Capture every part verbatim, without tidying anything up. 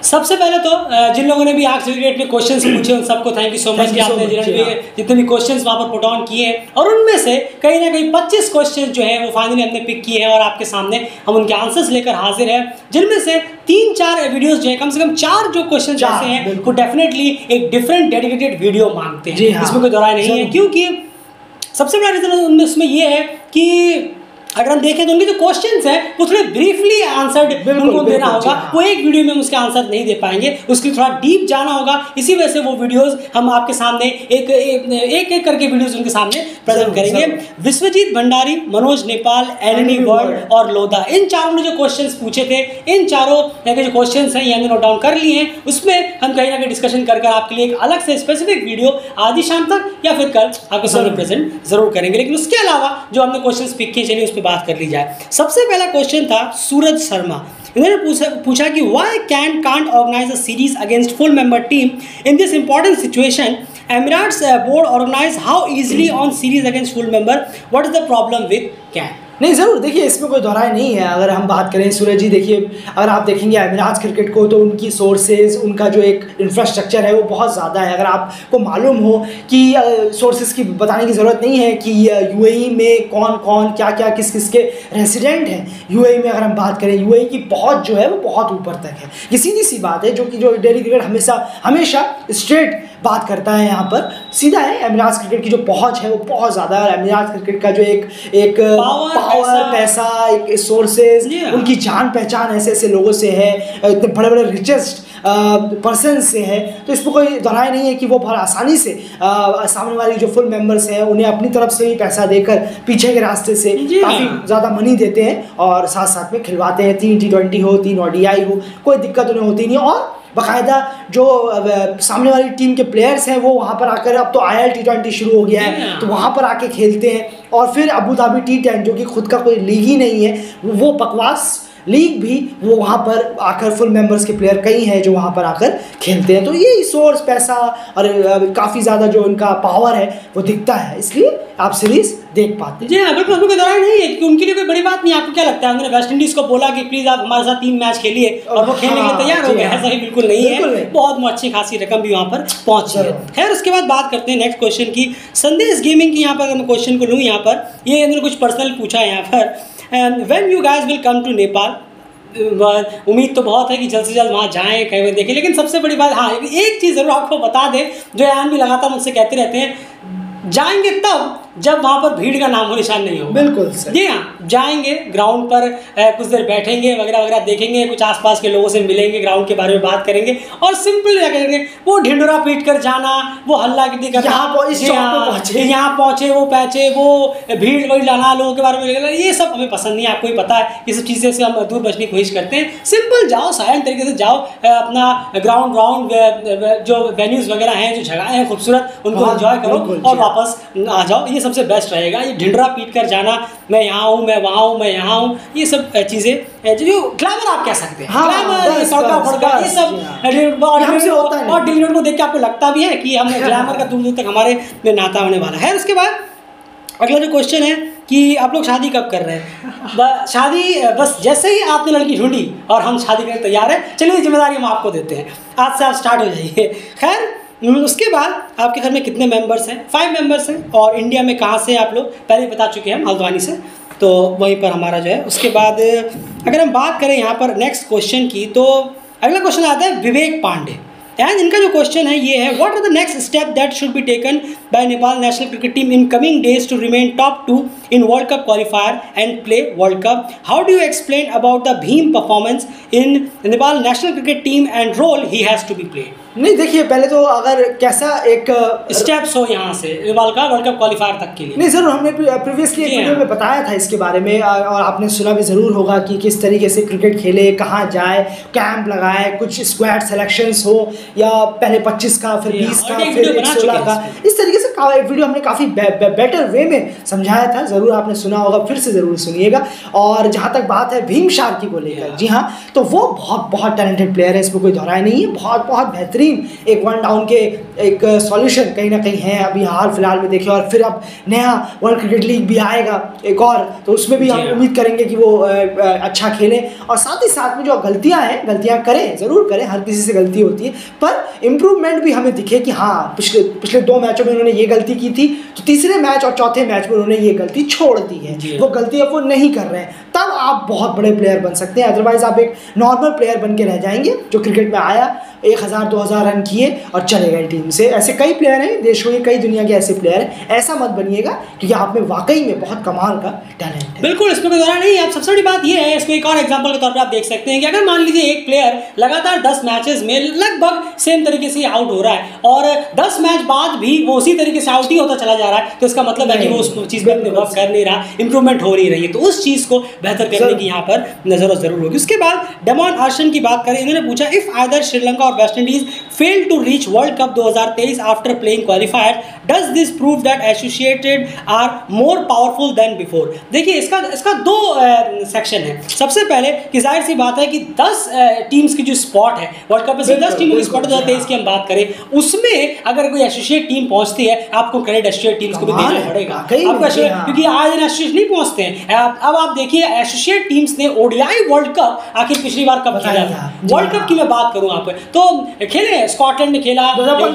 सबसे पहले तो जिन लोगों ने भी आज क्रिकेट में क्वेश्चंस पूछे उन सबको थैंक यू सो मच कि आपने जितने भी क्वेश्चंस वहाँ पर पुट ऑन किए हैं, और उनमें से कहीं ना कहीं पच्चीस क्वेश्चंस जो हैं वो फाइनली हमने पिक किए हैं और आपके सामने हम उनके आंसर्स लेकर हाजिर हैं, जिनमें से तीन चार वीडियोस जो है कम से कम चार जो क्वेश्चन ऐसे हैं वो डेफिनेटली एक डिफरेंट डेडिकेटेड वीडियो मांगते हैं, इसमें कोई दोहराई नहीं है। क्योंकि सबसे बड़ा रीजन उसमें ये है कि अगर हम देखें तो उनके जो क्वेश्चंस हैं वो थोड़े ब्रीफली आंसर्ड उनको देना होगा, वो एक वीडियो में हम उसके आंसर नहीं दे पाएंगे, उसके लिए थोड़ा डीप जाना होगा। इसी वजह से वो वीडियोस हम आपके सामने एक एक, एक, एक करके वीडियोस उनके सामने प्रेजेंट करेंगे। विश्वजीत भंडारी, मनोज नेपाल, एलनी वर्ल्ड और लोधा, इन चारों ने जो क्वेश्चंस पूछे थे, इन चारों के जो क्वेश्चंस हैं ये हमने नोट डाउन कर लिए हैं। उसमें हम कहीं ना कहीं डिस्कशन कर कर आपके लिए एक अलग से स्पेसिफिक वीडियो आज ही शाम तक या फिर कल आपके सामने प्रेजेंट जरूर करेंगे। लेकिन उसके अलावा जो हमने क्वेश्चंस पिक किए चलिए उस पर बात कर ली जाए। सबसे पहला क्वेश्चन था सूरज शर्मा, इन्होंने पूछा पूछा कि why CAN can't organise a series against full member team in this important situation, Emirates board organise how easily on series against full member, what is the problem with CAN? नहीं ज़रूर, देखिए इसमें कोई दोहराई नहीं है। अगर हम बात करें सूरज जी, देखिए अगर आप देखेंगे एमिरेट्स क्रिकेट को तो उनकी सोर्सेज, उनका जो एक इंफ्रास्ट्रक्चर है वो बहुत ज़्यादा है। अगर आपको मालूम हो कि सोर्सेज की बताने की ज़रूरत नहीं है कि यूएई में कौन कौन क्या क्या किस किस के रेसिडेंट हैं। यूएई में अगर हम बात करें, यूएई की पहुँच जो है वो बहुत ऊपर तक है। ये सीधी सी बात है जो कि जो डेली क्रिकेट हमेशा हमेशा स्ट्रेट बात करता है, यहाँ पर सीधा है। एमिरेट्स क्रिकेट की जो पहुँच है वो बहुत ज़्यादा है। एमिरेट्स क्रिकेट का जो एक एक पावर, पैसा, एक सोर्सेज, उनकी जान पहचान ऐसे ऐसे लोगों से है, इतने बड़े बड़े रिचेस्ट पर्सन से है, तो इसमें कोई दोहराई नहीं है कि वो बहुत आसानी से आ, सामने वाली जो फुल मेंबर्स हैं उन्हें अपनी तरफ से ही पैसा देकर पीछे के रास्ते से काफ़ी ज़्यादा मनी देते हैं और साथ साथ में खिलवाते हैं। तीन टी ट्वेंटी हो, तीन ओडीआई हो, कोई दिक्कत उन्हें होती नहीं। और बाकायदा जो सामने वाली टीम के प्लेयर्स हैं वो वहाँ पर आकर, अब तो आई एल टी ट्वेंटी शुरू हो गया है तो वहाँ पर आके खेलते हैं। और फिर अबू धाबी टी टेन जो कि खुद का कोई लीग ही नहीं है, वो बकवास लीग भी वो वहाँ पर आकर फुल मेंबर्स के प्लेयर कई हैं जो वहाँ पर आकर खेलते हैं। तो ये सोर्स, पैसा और काफ़ी ज़्यादा जो उनका पावर है वो दिखता है, इसलिए आप सीरीज देख पाते हैं। जी हाँ, बिल्कुल कोई दौरान नहीं है कि उनके लिए कोई बड़ी बात नहीं। आपको क्या लगता है उन्होंने वेस्ट इंडीज़ को बोला कि प्लीज़ आप हमारे साथ तीन मैच खेलिए और वो खेलने के लिए तैयार हो गए? ऐसा ही बिल्कुल नहीं है, बहुत अच्छी खासी रकम भी वहाँ पर पहुँची है। खैर उसके बाद बात करते हैं नेक्स्ट क्वेश्चन की। संदेश गेमिंग की यहाँ पर अगर मैं क्वेश्चन को लूँ, यहाँ पर ये इन्होंने कुछ पर्सनल पूछा है यहाँ पर, and when you guys will come to Nepal, उम्मीद तो बहुत है कि जल्द से जल्द वहाँ जाएँ, कहीं भी देखें। लेकिन सबसे बड़ी बात, हाँ एक चीज़ ज़रूर आपको बता दें जो यान भी लगातार मुझसे कहते रहते हैं, जाएंगे तब जब वहाँ पर भीड़ का नामो निशान नहीं होगा। बिल्कुल सर। जी हाँ, जाएंगे ग्राउंड पर कुछ देर बैठेंगे वगैरह वगैरह, देखेंगे कुछ आसपास के लोगों से मिलेंगे, ग्राउंड के बारे में बात करेंगे और सिंपल क्या करेंगे, वो ढिंडोरा पीट कर जाना, वो हल्ला की दिक्कत, यहाँ पहुँचे यहाँ पहुँचे वो पैचे, वो भीड़ वही लाना, लोगों के बारे में, ये सब हमें पसंद नहीं है। आपको ही पता है ये सब चीज़ें से हम दूर बचने की कोशिश करते हैं। सिंपल जाओ, साइलेंट तरीके से जाओ, अपना ग्राउंड ग्राउंड जो वेन्यूज़ वगैरह हैं, जो जगह हैं खूबसूरत, उनको एंजॉय करो और वापस आ जाओ। ये सबसे बेस्ट रहेगा। ये ढिंडरा पीट कर जाना, मैं यहाँ हूँ, मैं वहाँ हूँ, मैं यहाँ हूँ, ये सब चीज़ें जो ग्लैमर आप कह सकते हैं, ग्लैमर, सड़का फड़का, ये सब और डिलीवर को देख के आपको लगता भी है कि हम ग्लैमर का दूर दूर तक हमारे में नाता होने वाला है। उसके बाद अगला जो क्वेश्चन है कि आप लोग शादी कब कर रहे हैं? शादी बस जैसे ही आपने लड़की ढूंढी और हम शादी करने तैयार है, चलिए जिम्मेदारी हम आपको देते हैं, आज से आप स्टार्ट हो जाइए। खैर उसके बाद आपके घर में कितने मेंबर्स हैं? फाइव मेंबर्स हैं। और इंडिया में कहाँ से आप लोग पहले बता चुके हैं, हल्द्वानी से, तो वहीं पर हमारा जो है। उसके बाद अगर हम बात करें यहाँ पर नेक्स्ट क्वेश्चन की, तो अगला क्वेश्चन आता है विवेक पांडे, एंड इनका जो क्वेश्चन है ये है, what are the next step that should be taken by Nepal national cricket team in coming days to remain top two in world cup qualifier and play world cup? How do you explain about the Bhim performance in Nepal national cricket team and role he has to be played? नहीं देखिए, पहले तो अगर कैसा एक steps हो यहाँ से नेपाल का वर्ल्ड कप क्वालिफायर तक के लिए। नहीं ज़रूर, हमने प्रीवियसली एक वीडियो में बताया था इसके बारे में और आपने सुना भी ज़रूर होगा कि किस तरीके से क्रिकेट खेले, कहाँ जाए, कैंप लगाए, कुछ स्क्वाड सिलेक्शंस हो या पहले पच्चीस का, फिर बीस का, फिर सोलह का, इस तरीके से वीडियो हमने काफ़ी बेटर वे में समझाया था, ज़रूर आपने सुना होगा, फिर से ज़रूर सुनिएगा। और जहाँ तक बात है भीम शार्की को लेकर, जी हाँ, तो वो बहुत बहुत टैलेंटेड प्लेयर है, इसमें कोई दोहराई नहीं है। बहुत बहुत बेहतरीन एक वन डाउन के एक सॉल्यूशन कहीं ना कहीं है अभी हाल फिलहाल में देखिए। और फिर अब नया वर्ल्ड क्रिकेट लीग भी आएगा एक और, तो उसमें भी हम उम्मीद करेंगे कि वो अच्छा खेलें। और साथ ही साथ में जो गलतियाँ हैं, गलतियाँ करें, ज़रूर करें, हर किसी से गलती होती है, पर इम्प्रूवमेंट भी हमें दिखे कि हाँ पिछले पिछले दो मैचों में उन्होंने ये गलती की थी, तो तीसरे मैच और चौथे मैच में उन्होंने ये गलती छोड़ दी है, वो गलती अब वो नहीं कर रहे हैं, तब आप बहुत बड़े प्लेयर बन सकते हैं। अदरवाइज आप एक नॉर्मल प्लेयर बन के रह जाएंगे जो क्रिकेट में आया, एक हज़ार दो हज़ार रन किए और चले गए टीम से। ऐसे कई प्लेयर हैं देश के, कई दुनिया के ऐसे प्लेयर हैं, ऐसा मत बनिएगा क्योंकि आप में वाकई में बहुत कमाल का टैलेंट है। बिल्कुल, इसमें कोई दोहरा नहीं है। आप सबसे बड़ी बात ये है, इसको एक और एग्जांपल के तौर पे आप देख सकते हैं कि अगर मान लीजिए एक प्लेयर लगातार दस मैचेस में लगभग सेम तरीके से आउट हो रहा है और दस मैच बाद भी वो उसी तरीके से आउट ही होता चला जा रहा है, तो इसका मतलब है कि वो उस चीज़ में वर्क कर नहीं रहा, इंप्रूवमेंट हो नहीं रही है, तो उस चीज़ को बेहतर करने की यहाँ पर नजर जरूर होगी। उसके बाद डेमॉन आर्शन की बात करें, इन्होंने पूछा इफ आइदर श्रीलंका और West Indies failed to reach World Cup दो हज़ार तेईस after playing qualifiers, does this prove that associated are more powerful than before? देखिए इसका इसका दो सेक्शन है। सबसे पहले कि जाहिर सी बात है कि दस टीम्स की जो स्पॉट है वर्ल्ड कप में से दस टीमों की स्पॉट दो हज़ार तेईस की हम बात करें, उसमें अगर कोई एसोसिएट टीम पहुंचती है आपको क्रेडिट एसोसिएट टीम्स को भी देना पड़ेगा, आपको क्योंकि आज इन एसोसिएट नहीं पहुंचते हैं। अब आप देखिए एसोसिएट टीम्स ने ओडीआई वर्ल्ड कप आखिर पिछली बार कब खेला था, वर्ल्ड कप की मैं बात करूं आप तो खेले, स्कॉटलैंड ने खेला,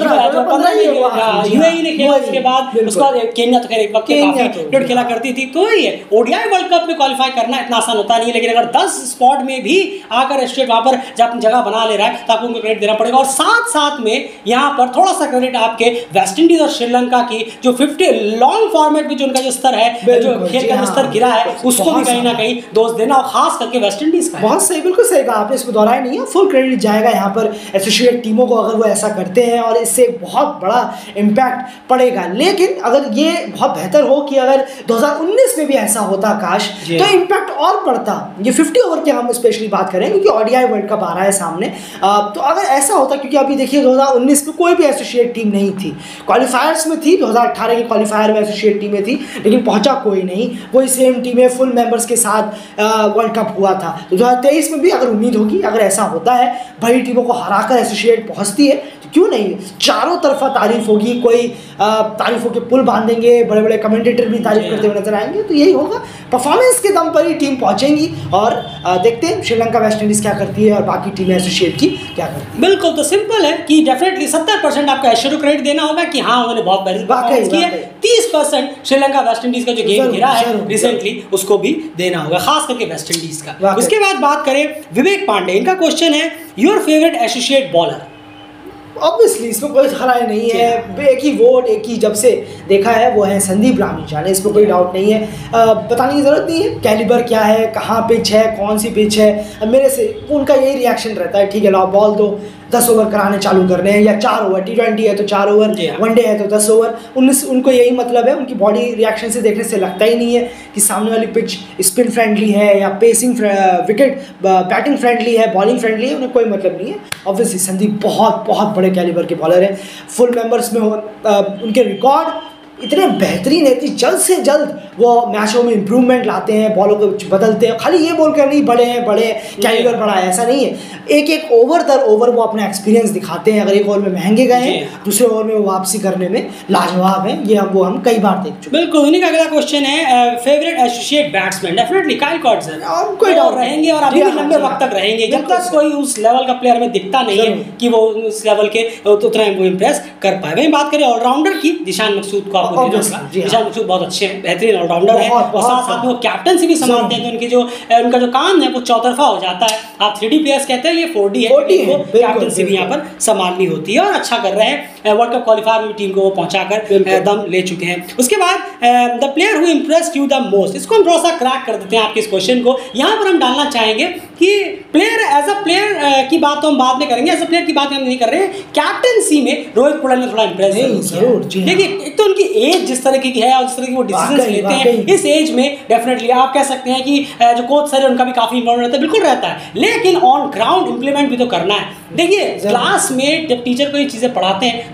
यूएई ने खेला, उसके बाद उसके बाद केन्या तो खैर एक वक्त काफी क्रिकेट खेला करती थी। तो ये ओडीआई वर्ल्ड कप में क्वालिफाई करना इतना आसान होता नहीं है, लेकिन अगर दस स्पॉट में भी आकर एस्ट्रेट वहां पर जब अपनी जगह बना ले रहा है तो आपको उनको क्रेडिट देना पड़ेगा। और साथ साथ में यहाँ पर थोड़ा सा क्रेडिट आपके वेस्ट इंडीज और श्रीलंका की जो फिफ्टी लॉन्ग फॉर्मेट में जो उनका जो स्तर है, जो खेल का स्तर गिरा है, उसको भी कहीं ना कहीं दोष देना, और खास करके वेस्ट इंडीज का। बहुत सही, बिल्कुल सही कहा आपने, इसमें दोहराई नहीं है, फुल क्रेडिट जाएगा यहाँ पर एसोसिएट टीमों को अगर वो ऐसा करते हैं, और इससे बहुत बड़ा इम्पैक्ट पड़ेगा। लेकिन अगर ये बहुत बेहतर हो कि अगर दो हज़ार उन्नीस में भी ऐसा होता काश, तो इम्पैक्ट और पड़ता। ये फिफ्टी ओवर की हम स्पेशली बात करें क्योंकि ओडीआई वर्ल्ड कप आ रहा है सामने, तो अगर ऐसा होता, क्योंकि अभी देखिए दो हज़ार उन्नीस में कोई भी एसोसिएट टीम नहीं थी, क्वालिफायर्स में थी, दो हज़ार अठारह के क्वालिफायर में एसोसिएट टीमें थी, लेकिन पहुंचा कोई नहीं, वही सेम टीमें फुल मेंबर्स के साथ वर्ल्ड कप हुआ था। तो दो हज़ार तेईस में भी अगर उम्मीद होगी, अगर ऐसा होता है, बड़ी टीमों को हराकर एसोसिएट पहुंचती है, तो क्यों नहीं, चारों तरफा तारीफ होगी, कोई तारीफों के पुल बांधेंगे, बड़े बड़े कमेंटेटर भी तारीफ करते हुए नजर आएंगे। तो यही होगा, परफॉर्मेंस के दम पर ही टीम पहुंचेंगी, और देखते हैं श्रीलंका वेस्ट इंडीज क्या करती है और बाकी टीमें एसोसिएट की क्या करती है। बिल्कुल, तो सिंपल है कि डेफिनेटली सत्तर परसेंट आपको एशिया को क्रेडिट देना होगा कि हाँ उन्होंने बहुत बेहतर परफॉर्मेंस की है, तीस परसेंट श्रीलंका वेस्ट इंडीज का जो गेम गिरा है रिसेंटली उसको भी देना होगा, खास करके वेस्ट इंडीज का। उसके बाद बात करें विवेक पांडे, इनका क्वेश्चन है your favourite associate bowler. Obviously इसमें कोई खराई नहीं है, एक ही वोट, एक ही जब से देखा है वो है संदीप रामीचान, इसमें कोई डाउट नहीं है, आ, बताने की ज़रूरत नहीं है कैलिबर क्या है, कहाँ पिच है, कौन सी पिच है। मेरे से उनका यही रिएक्शन रहता है, ठीक है लाओ बॉल दो, दस ओवर कराने चालू करने हैं, या चार ओवर, टी ट्वेंटी है तो चार ओवर, वनडे है तो दस ओवर, उन्नीस उनको यही मतलब है। उनकी बॉडी रिएक्शन से देखने से लगता ही नहीं है कि सामने वाली पिच स्पिन फ्रेंडली है या पेसिंग विकेट बैटिंग फ्रेंडली है, बॉलिंग फ्रेंडली है, उन्हें कोई मतलब नहीं है। ऑब्वियसली संदीप बहुत बहुत बड़े कैलिबर के बॉलर हैं, फुल मेंबर्स में हो, आ, उनके रिकॉर्ड इतने बेहतरीन है कि जल्द से जल्द वो मैचों में इंप्रूवमेंट लाते हैं, बॉलों को बदलते हैं। खाली ये बोल कर नहीं बड़े हैं, बड़े कैलिबर बड़ा है, ऐसा नहीं है, एक एक ओवर दर ओवर वो अपना एक्सपीरियंस दिखाते हैं। अगर एक ओवर में महंगे गए हैं, दूसरे ओवर में वो वापसी करने में लाजवाब है, ये हम वो हम कई बार देख चुके। बिल्कुल, उन्हीं का अगला क्वेश्चन है favourite associate batsman. Definitely Kyle Coetzer, कोई डाउट रहेंगे और अभी भी लंबे वक्त तक रहेंगे जब तक कोई उस लेवल का प्लेयर में दिखता नहीं है कि वो उस लेवल के उतना वो इम्प्रेस कर पाए। वहीं बात करें ऑलराउंडर की, दिशान मकसूद को आपको दिशान मकसूद बहुत अच्छे हैं, बेहतरीन ऑलराउंडर है, और साथ साथ में वो कैप्टनसी भी संभालते हैं, तो उनकी जो उनका जो काम है वो चौतरफा हो जाता है। आप थ्री डी प्लेयर्स कहते हैं, ये फोर डी है, कैप्टनसी भी यहाँ पर संभालनी होती है, और अच्छा कर रहे हैं। वर्ल्ड कप क्वालिफायर में टीम को वो पहुंचाकर दम ले चुके हैं। उसके बाद the player who impressed you the most, इसको हम थोड़ा सा क्रैक कर देते हैं आपके इस क्वेश्चन को। यहाँ पर हम डालना चाहेंगे कि प्लेयर एज अ प्लेयर की बात तो हम बाद में करेंगे, एज अ प्लेयर की बात हम नहीं कर रहे हैं। कैप्टनसी में रोहित पौडेल ने थोड़ा इम्प्रेस जरूर, देखिए एक तो उनकी एज जिस तरह की है और जिस तरह की वो डिसीजन लेते हैं, इस एज में डेफिनेटली आप कह सकते हैं कि जो कोच सर है उनका भी काफी इन्वॉल्व रहता है, बिल्कुल रहता है, लेकिन ऑन ग्राउंड इंप्लीमेंट भी तो करना है। देखिए क्लास में जब टीचर को ये चीजें पढ़ाते हैं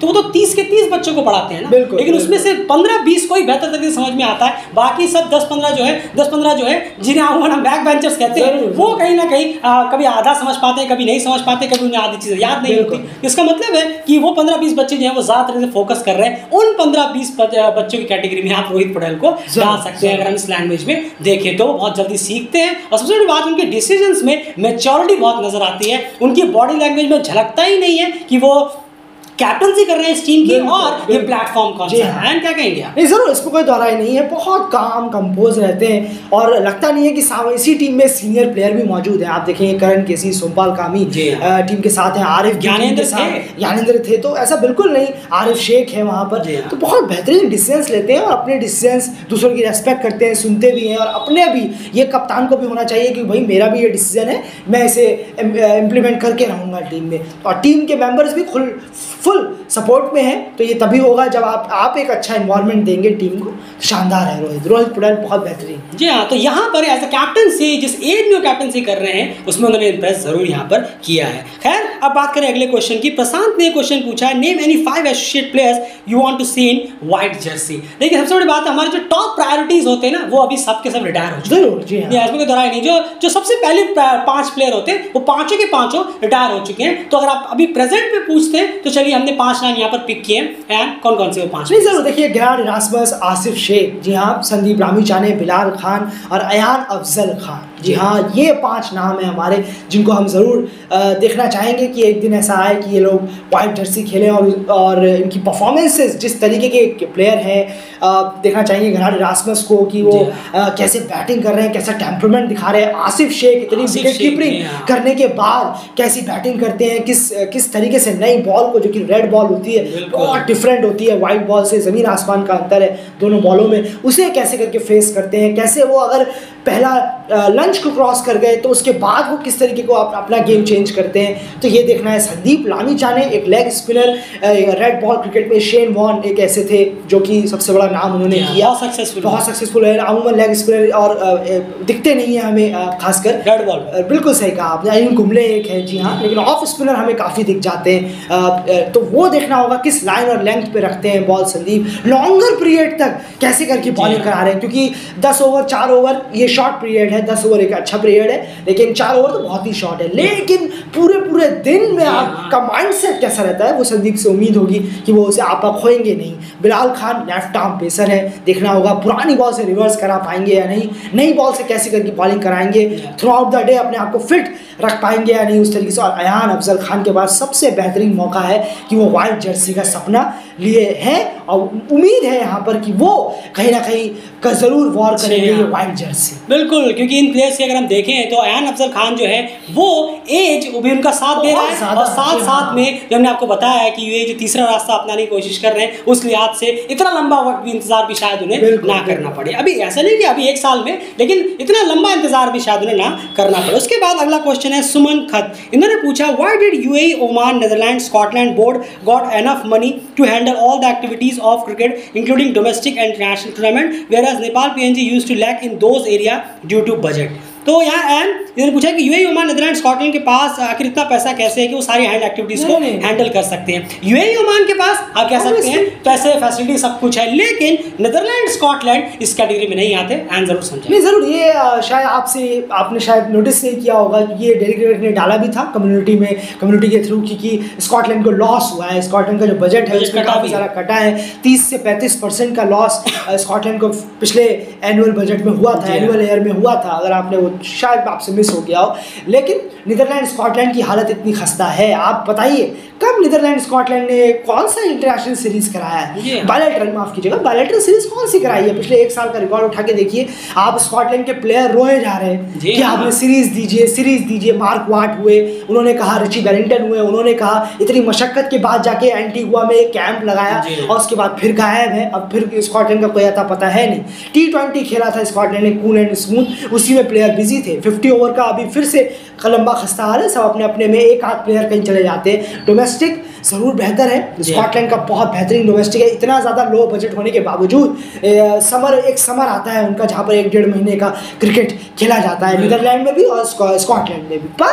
तो वो तो तीस के तीस बच्चों को पढ़ाते हैं ना, लेकिन उसमें से पंद्रह बीस को ही बेहतर तरीके से समझ में आता है, बाकी सब दस पंद्रह जो है दस पंद्रह जो है जिन्हें हम बैक बेंचर्स कहते हैं, वो कहीं ना कहीं आ, कभी आधा समझ पाते हैं, कभी नहीं समझ पाते, कभी उन्हें आधी चीज़ें याद नहीं होती। इसका मतलब है कि वो पंद्रह बीस बच्चे जो है वो ज़्यादा तरह से फोकस कर रहे हैं। उन पंद्रह बीस बच्चों की कैटेगरी में आप रोहित पटेल को डाल सकते हैं अगर हम इस लैंग्वेज में देखें तो। बहुत जल्दी सीखते हैं और सबसे बड़ी बात उनके डिसीजंस में मैच्योरिटी बहुत नजर आती है, उनकी बॉडी लैंग्वेज में झलकता ही नहीं है कि वो कैप्टनसी कर रहे हैं इस टीम की और ये प्लेटफॉर्म कौन सा है, क्या कहेंगे आप? नहीं जरूर, इसको कोई दोहराई नहीं है, बहुत काम कंपोज रहते हैं और लगता नहीं है कि इसी टीम में सीनियर प्लेयर भी मौजूद हैं। आप देखेंगे करण केसी, सोमपाल कामी टीम के साथ हैं, आरिफ ज्ञानेंद्र थे ज्ञानेंद्र थे तो ऐसा बिल्कुल नहीं, आरिफ शेख है वहाँ पर, तो बहुत बेहतरीन डिसीजंस लेते हैं और अपने डिसीजंस दूसरों की रेस्पेक्ट करते हैं, सुनते भी हैं और अपने भी ये कप्तान को भी होना चाहिए कि भाई मेरा भी ये डिसीजन है, मैं इसे इम्प्लीमेंट करके रहूँगा टीम में। और टीम के मेंबर्स भी खुल फुल सपोर्ट में है, तो ये तभी होगा जब आप आप एक अच्छा इन्वायरमेंट देंगे टीम को। शानदार है रोहित रोहित पटेल, बहुत बेहतरीन। जी हाँ, तो यहाँ पर एज अ कैप्टनसी जिस एज में कैप्टनसी कर रहे हैं उसमें उन्होंने इम्प्रेस जरूर यहाँ पर किया है। खैर अब बात करें अगले क्वेश्चन की। प्रशांत ने क्वेश्चन पूछा है, name any five associate players you want to see in white jersey. देखिए सबसे बड़ी बात है हमारे जो टॉप प्रायोरिटीज होते हैं ना वो अभी सब के सब रिटायर हो चुके हैं। जरूर जी हाँ, इसमें कोई दोहराई नहीं, जो जो सबसे पहले पांच प्लेयर होते हैं वो पांचों के पांचों रिटायर हो चुके हैं। तो अगर आप अभी प्रेजेंट में पूछते हैं तो चलिए हमने पांच नाम यहाँ पर पिक किए हैं। कौन कौन से वो पांच? नहीं जरूर, देखिए गेरार्ड इरास्मस, आसिफ शेख, जी हाँ, संदीप लामिछाने, बिलाल खान और अयान अफजल खान। जी हाँ, ये पांच नाम हैं हमारे जिनको हम ज़रूर देखना चाहेंगे कि एक दिन ऐसा आए कि ये लोग वाइट जर्सी खेलें और और इनकी परफॉर्मेंसेस जिस तरीके के प्लेयर हैं देखना चाहेंगे गेरार्ड इरास्मस को कि वो आ, कैसे बैटिंग कर रहे हैं, कैसा टेम्परमेंट दिखा रहे हैं। आसिफ शेख इतनी विकेट कीपिंग करने के बाद कैसी बैटिंग करते हैं, किस किस तरीके से नई बॉल को, जो कि रेड बॉल होती है बहुत डिफरेंट होती है वाइट बॉल से, ज़मीन आसमान का अंतर है दोनों बॉलों में, उसे कैसे करके फेस करते हैं, कैसे वो अगर पहला लंच को क्रॉस कर गए तो उसके बाद वो किस तरीके को आप अपना गेम चेंज करते हैं, तो ये देखना है। संदीप लामिछाने एक leg spinner, red ball cricket में शेन वॉन एक ऐसे थे जो कि सबसे बड़ा नाम उन्होंने किया, बहुत सक्सेसफुल बहुत सक्सेसफुल है। अमूमन लेग स्पिनर और दिखते नहीं है हमें खासकर रेड बॉल, बिल्कुल सही कहा आपने। अनिल कुंबले एक है, जी हाँ, लेकिन ऑफ स्पिनर हमें काफ़ी दिख जाते हैं, तो वो देखना होगा किस लाइन और लेंथ पे रखते हैं बॉल संदीप, लॉन्गर पीरियड तक कैसे करके बॉलिंग करा रहे हैं, क्योंकि दस ओवर चार ओवर ये शॉर्ट पीरियड है, दस ओवर एक अच्छा पीरियड है, लेकिन चार ओवर तो बहुत ही शॉर्ट है, लेकिन पूरे पूरे दिन में आपका माइंडसेट कैसा रहता है वो संदीप से उम्मीद होगी कि वो उसे आप खोएंगे नहीं। Bilal Khan left arm pacer है, देखना होगा पुरानी बॉल से रिवर्स करा पाएंगे या नहीं, नई बॉल से कैसे करके बॉलिंग कराएंगे, थ्रू आउट द डे अपने आप को फिट रख पाएंगे या नहीं उस तरीके से। और अयान अफजल खान के पास सबसे बेहतरीन मौका है कि वो वाइट जर्सी का सपना लिए हैं और उम्मीद है यहाँ पर कि वो कहीं ना कहीं का ज़रूर वॉर करेंगे ये वाइट जर्सी। बिल्कुल, क्योंकि इन प्लेयर्स की अगर हम देखें तो अयान अफजल खान जो है वो एज वो भी उनका साथ दे रहा है और साथ साथ में जो हमने आपको बताया है कि ये जो तीसरा रास्ता अपनाने की कोशिश कर रहे हैं उस लिहाज से इतना लंबा वक्त भी इंतजार भी शायद उन्हें ना करना पड़े। अभी ऐसा नहीं कि अभी एक साल में, लेकिन इतना लंबा इंतजार भी शायद उन्हें ना करना पड़े। उसके बाद अगला क्वेश्चन है सुमन खत, इन्होंने पूछा why did UAE, Oman, Netherland, Scotland board got enough money to handle all the activities of cricket including domestic and international tournament whereas Nepal PNG used to lack in those area due to budget. तो यहाँ N इन्होंने पूछा कि UAE, Oman, Netherland, Scotland के पास आखिर इतना पैसा कैसे है कि वो सारी हैंड एक्टिविटीज को हैंडल कर सकते हैं। यूएई, ओमान के पास आप कह सकते हैं पैसे, फैसिलिटी सब कुछ है, लेकिन नेदरलैंड, स्कॉटलैंड इस कैटेगरी में नहीं आते। एन जरूर समझे। नहीं जरूर, ये शायद आपसे आपने शायद नोटिस नहीं किया होगा, ये डेली क्रिकेट ने डाला भी था कम्युनिटी में, कम्युनिटी के थ्रू कि स्कॉटलैंड को लॉस हुआ है, स्कॉटलैंड का जो बजट है उसमें काफ़ी सारा कटा है, तीस से पैंतीस परसेंट का लॉस स्कॉटलैंड को पिछले एनुअल बजट में हुआ था, एनुअल ईयर में हुआ था, अगर आपने वो शायद आपसे मिस हो गया हो। लेकिन नीदरलैंड स्कॉटलैंड की हालत इतनी खस्ता है, आप बताइए कब नीदरलैंड स्कॉटलैंड ने कौन सा इंटरनेशनल सीरीज कराया है, बायलैटरल माफ कीजिएगा, बायलैटरल सीरीज कौन सी कराई है? पिछले एक साल का रिकॉर्ड उठा के देखिए आप, स्कॉटलैंड के प्लेयर रोए जा रहे हैं कि आपने सीरीज दीजिए सीरीज दीजिए। मार्क वाट हुए, उन्होंने कहा, रिची वेलिंगटन हुए, उन्होंने कहा इतनी मशक्कत के बाद जाके एंटीगुआ में एक कैंप लगाया और उसके बाद फिर गायब है, अब फिर स्कॉटलैंड का कोई आता पता है नहीं। टी ट्वेंटी खेला था स्कॉटलैंड ने कूल एंड स्मूथ, उसी में प्लेयर बिजी थे। फिफ्टी ओवर का अभी फिर से लंबा खस्ता हाल है, सब अपने अपने में, एक आध प्लेयर कहीं चले जाते हैं। डोमेस्टिक ज़रूर बेहतर है, स्कॉटलैंड का बहुत बेहतरीन डोमेस्टिक है, इतना ज़्यादा लो बजट होने के बावजूद ए, समर एक समर आता है उनका जहाँ पर एक डेढ़ महीने का क्रिकेट खेला जाता है, नीदरलैंड में भी और स्कॉटलैंड में भी। पर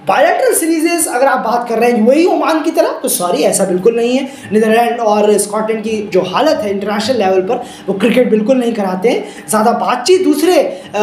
बायलैटरल सीरीजेस अगर आप बात कर रहे हैं वही ओमान की तरह, तो सॉरी ऐसा बिल्कुल नहीं है। नीदरलैंड और स्कॉटलैंड की जो हालत है इंटरनेशनल लेवल पर, वो क्रिकेट बिल्कुल नहीं कराते हैं। ज़्यादा बातचीत दूसरे आ,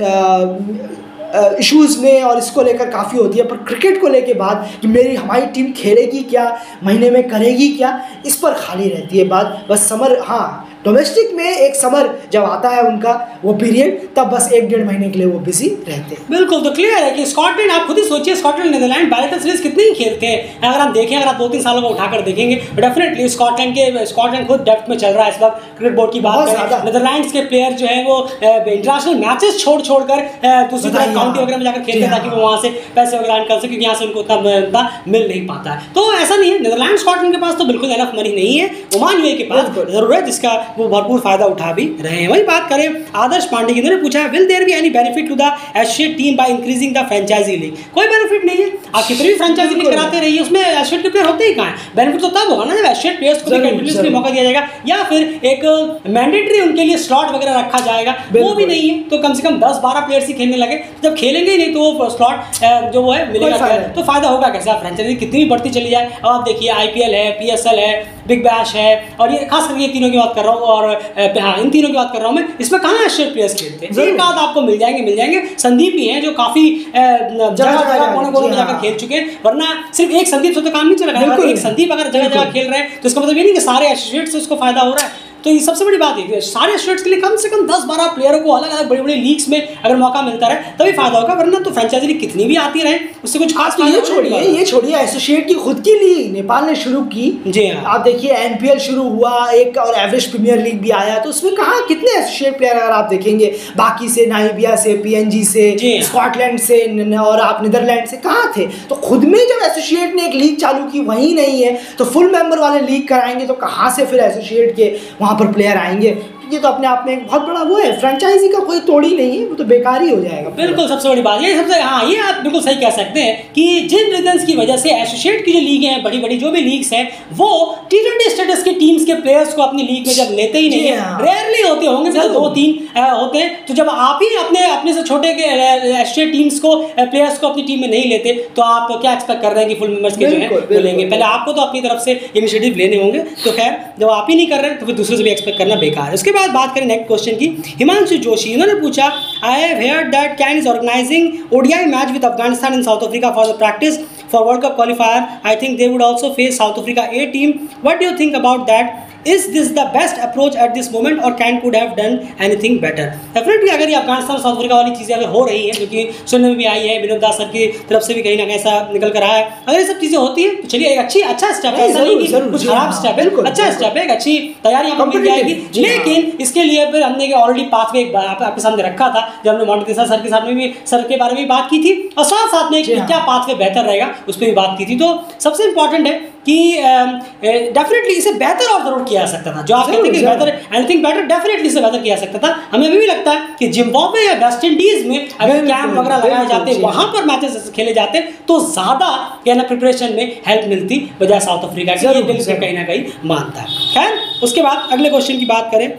आ, इश्यूज़ में और इसको लेकर काफ़ी होती है, पर क्रिकेट को लेके बात कि मेरी हमारी टीम खेलेगी क्या, महीने में करेगी क्या, इस पर खाली रहती है बात। बस समर, हाँ डोमेस्टिक में एक समर जब आता है उनका वो पीरियड, तब बस एक डेढ़ महीने के लिए वो बिजी रहते हैं। बिल्कुल, तो क्लियर है कि स्कॉटलैंड, आप खुद ही सोचिए स्कॉटलैंड नीदरलैंड बायलैटरल सीरीज कितनी ही खेलते हैं। अगर हम देखें, अगर आप दो तीन सालों को उठाकर देखेंगे, डेफिनेटली स्कॉटलैंड के स्कॉटलैंड खुद डेप्थ में चल रहा है इस वक्त क्रिकेट बोर्ड की बात करें। नीदरलैंड्स के प्लेयर जो है वो इंटरनेशनल मैचेस छोड़ छोड़ कर दूसरी तरफ काउंटी वगैरह में जाकर खेलते हैं, ताकि वो वहाँ से पैसे वगैरह अर्न कर सके, क्योंकि यहाँ से उनको उतना मिल नहीं पाता है। तो ऐसा नहीं है, नीदरलैंड स्कॉटलैंड के पास तो बिल्कुल एनफ मनी नहीं है, ओमान यूएई के पास जरूर है, जिसका वो भरपूर फायदा उठा भी रहे हैं। वही बात करें आदर्श पांडे की, इन्होंने पूछा है will there be any benefit to the associate team by increasing the franchise league. कोई बेनिफिट नहीं है, आप कितनी भी फ्रेंचाइजी लीग कराते रहिए, उसमें एसोसिएट के प्लेयर होते ही कहाँ हैं। बेनिफिट तो तब होगा ना जब एसोसिएट प्लेयर्स को भी कंट्रीब्यूशन के लिए मौका दिया जाएगा, या फिर एक मैंडेटरी उनके लिए स्लॉट वगैरह रखा जाएगा, वो भी नहीं है। तो कम से कम दस बारह प्लेयर्स ही खेलने लगे, जब खेलेंगे ही नहीं तो वो स्लॉट जो वो है मिलेगा, तो फायदा होगा कैसे। आप फ्रेंचाइजी कितनी भी बढ़ती चली जाए, अब आप देखिए आईपीएल है, पीएसएल है, बिग बैश है, और ये खास करके तीनों की बात कर रहा हूँ, और हाँ इन तीनों की बात कर रहा हूँ मैं, इसमें कहाँ एसोसिएट प्लेयर्स खेलते हैं। एक आध आपको मिल जाएंगे मिल जाएंगे संदीप ही हैं जो काफी जगह जगह कोने कोने में जाकर खेल चुके हैं, वरना सिर्फ एक संदीप से तो काम नहीं चलेगा। एक संदीप अगर जगह जगह खेल रहे हैं तो इसका मतलब ये नहीं कि सारे एसोसिएट से उसको फायदा हो रहा है। तो ये सबसे बड़ी बात है, सारे एसोसिएट्स के लिए कम से कम दस बारह प्लेयरों को अलग अलग बड़ी बड़ी लीग्स में अगर मौका मिलता रहे तभी फायदा होगा, वरना तो फ्रेंचाइजी लीग कितनी भी आती रहे उससे कुछ खास तो ये छोड़िए ये छोड़िए एसोसिएट की खुद की लीग नेपाल ने शुरू की। जी हाँ, आप देखिए एनपीएल शुरू हुआ एक, और एवरेज प्रीमियर लीग भी आया, तो उसमें कहाँ कितने एसोसिएट प्लेयर अगर आप देखेंगे, बाकी से नाइबिया से, पीएनजी से, स्कॉटलैंड से, और आप नीदरलैंड से कहाँ थे। तो खुद में जब एसोसिएट ने एक लीग चालू की वही नहीं है, तो फुल मेंबर वाले लीग कराएंगे तो कहाँ से फिर एसोसिएट के वहाँ पर प्लेयर आएंगे। ये तो अपने आप में एक बहुत बड़ा वो है, फ्रेंचाइजी का कोई तोड़ ही नहीं है, वो तो बेकार ही हो जाएगा। बिल्कुल, सबसे बड़ी बात ये सबसे हाँ ये आप बिल्कुल सही कह सकते हैं कि जिन रीजंस की वजह से एसोसिएट की जो लीग हैं, बड़ी बड़ी जो भी लीग्स हैं, वो टी ट्वेंटी स्टेटस की टीम्स के प्लेयर्स को अपनी लीग में जब लेते ही नहीं है, रेयरली होते होंगे, फिर दो तीन होते हैं, तो जब आप ही अपने अपने से छोटे के एसोसिएट टीम्स को प्लेयर्स को अपनी टीम में नहीं लेते, तो आप क्या एक्सपेक्ट कर रहे हैं कि फुल मेंबर्स के जो है लेंगे। पहले आपको तो अपनी तरफ से इनिशिएटिव लेने होंगे, तो खैर जब आप ही नहीं कर रहे तो फिर दूसरे से भी एक्सपेक्ट करना बेकार है। उसके बाद बात करें नेक्स्ट क्वेश्चन की, हिमांशु जोशी इन्होंने पूछा I have heard that CAN is organising ODI match with Afghanistan in South Africa for the practice for world cup qualifier. I think they would also face South Africa A team. What do you think about that? Is this the best approach at this moment or can could have done anything better? Definitely अगर ये Afghanistan south Africa वाली चीज़ें अगर हो रही हैं, जो कि सुनने में भी आई है, विनोद दास सर की तरफ से भी कहीं ना कहीं ऐसा निकल कर आया है, अगर ये सब चीज़ें होती हैं तो चलिए एक अच्छी अच्छा स्टेप है, ऐसा नहीं कि कुछ खराब स्टेप है, अच्छा स्टेप है, एक अच्छी तैयारी आपको मिल जाएगी। लेकिन इसके लिए फिर हमने ऑलरेडी पाथवे आपके सामने रखा था, जब हमने मोंटेसर सर के साथ में भी सर के बारे में बात की थी, और साथ साथ में क्या पाथवे बेहतर रहेगा उस पर भी बात की थी। तो सबसे इंपॉर्टेंट है कि डेफिनेटली इसे बेहतर और जरूर किया जा सकता था। जो आप कहते हैं कि बेहतर एनीथिंग बेटर, डेफिनेटली इसे बेहतर किया जा सकता था। हमें अभी भी लगता है कि जिम्बाब्वे या वेस्ट इंडीज में अगर कैंप वगैरह लगाए जाते, वहां पर मैचेस खेले जाते, तो ज्यादा कहना प्रिपरेशन में हेल्प मिलती बजाय साउथ अफ्रीका की। ये दिल से कहीं ना कहीं मानता है। खैर उसके बाद अगले क्वेश्चन की बात करें,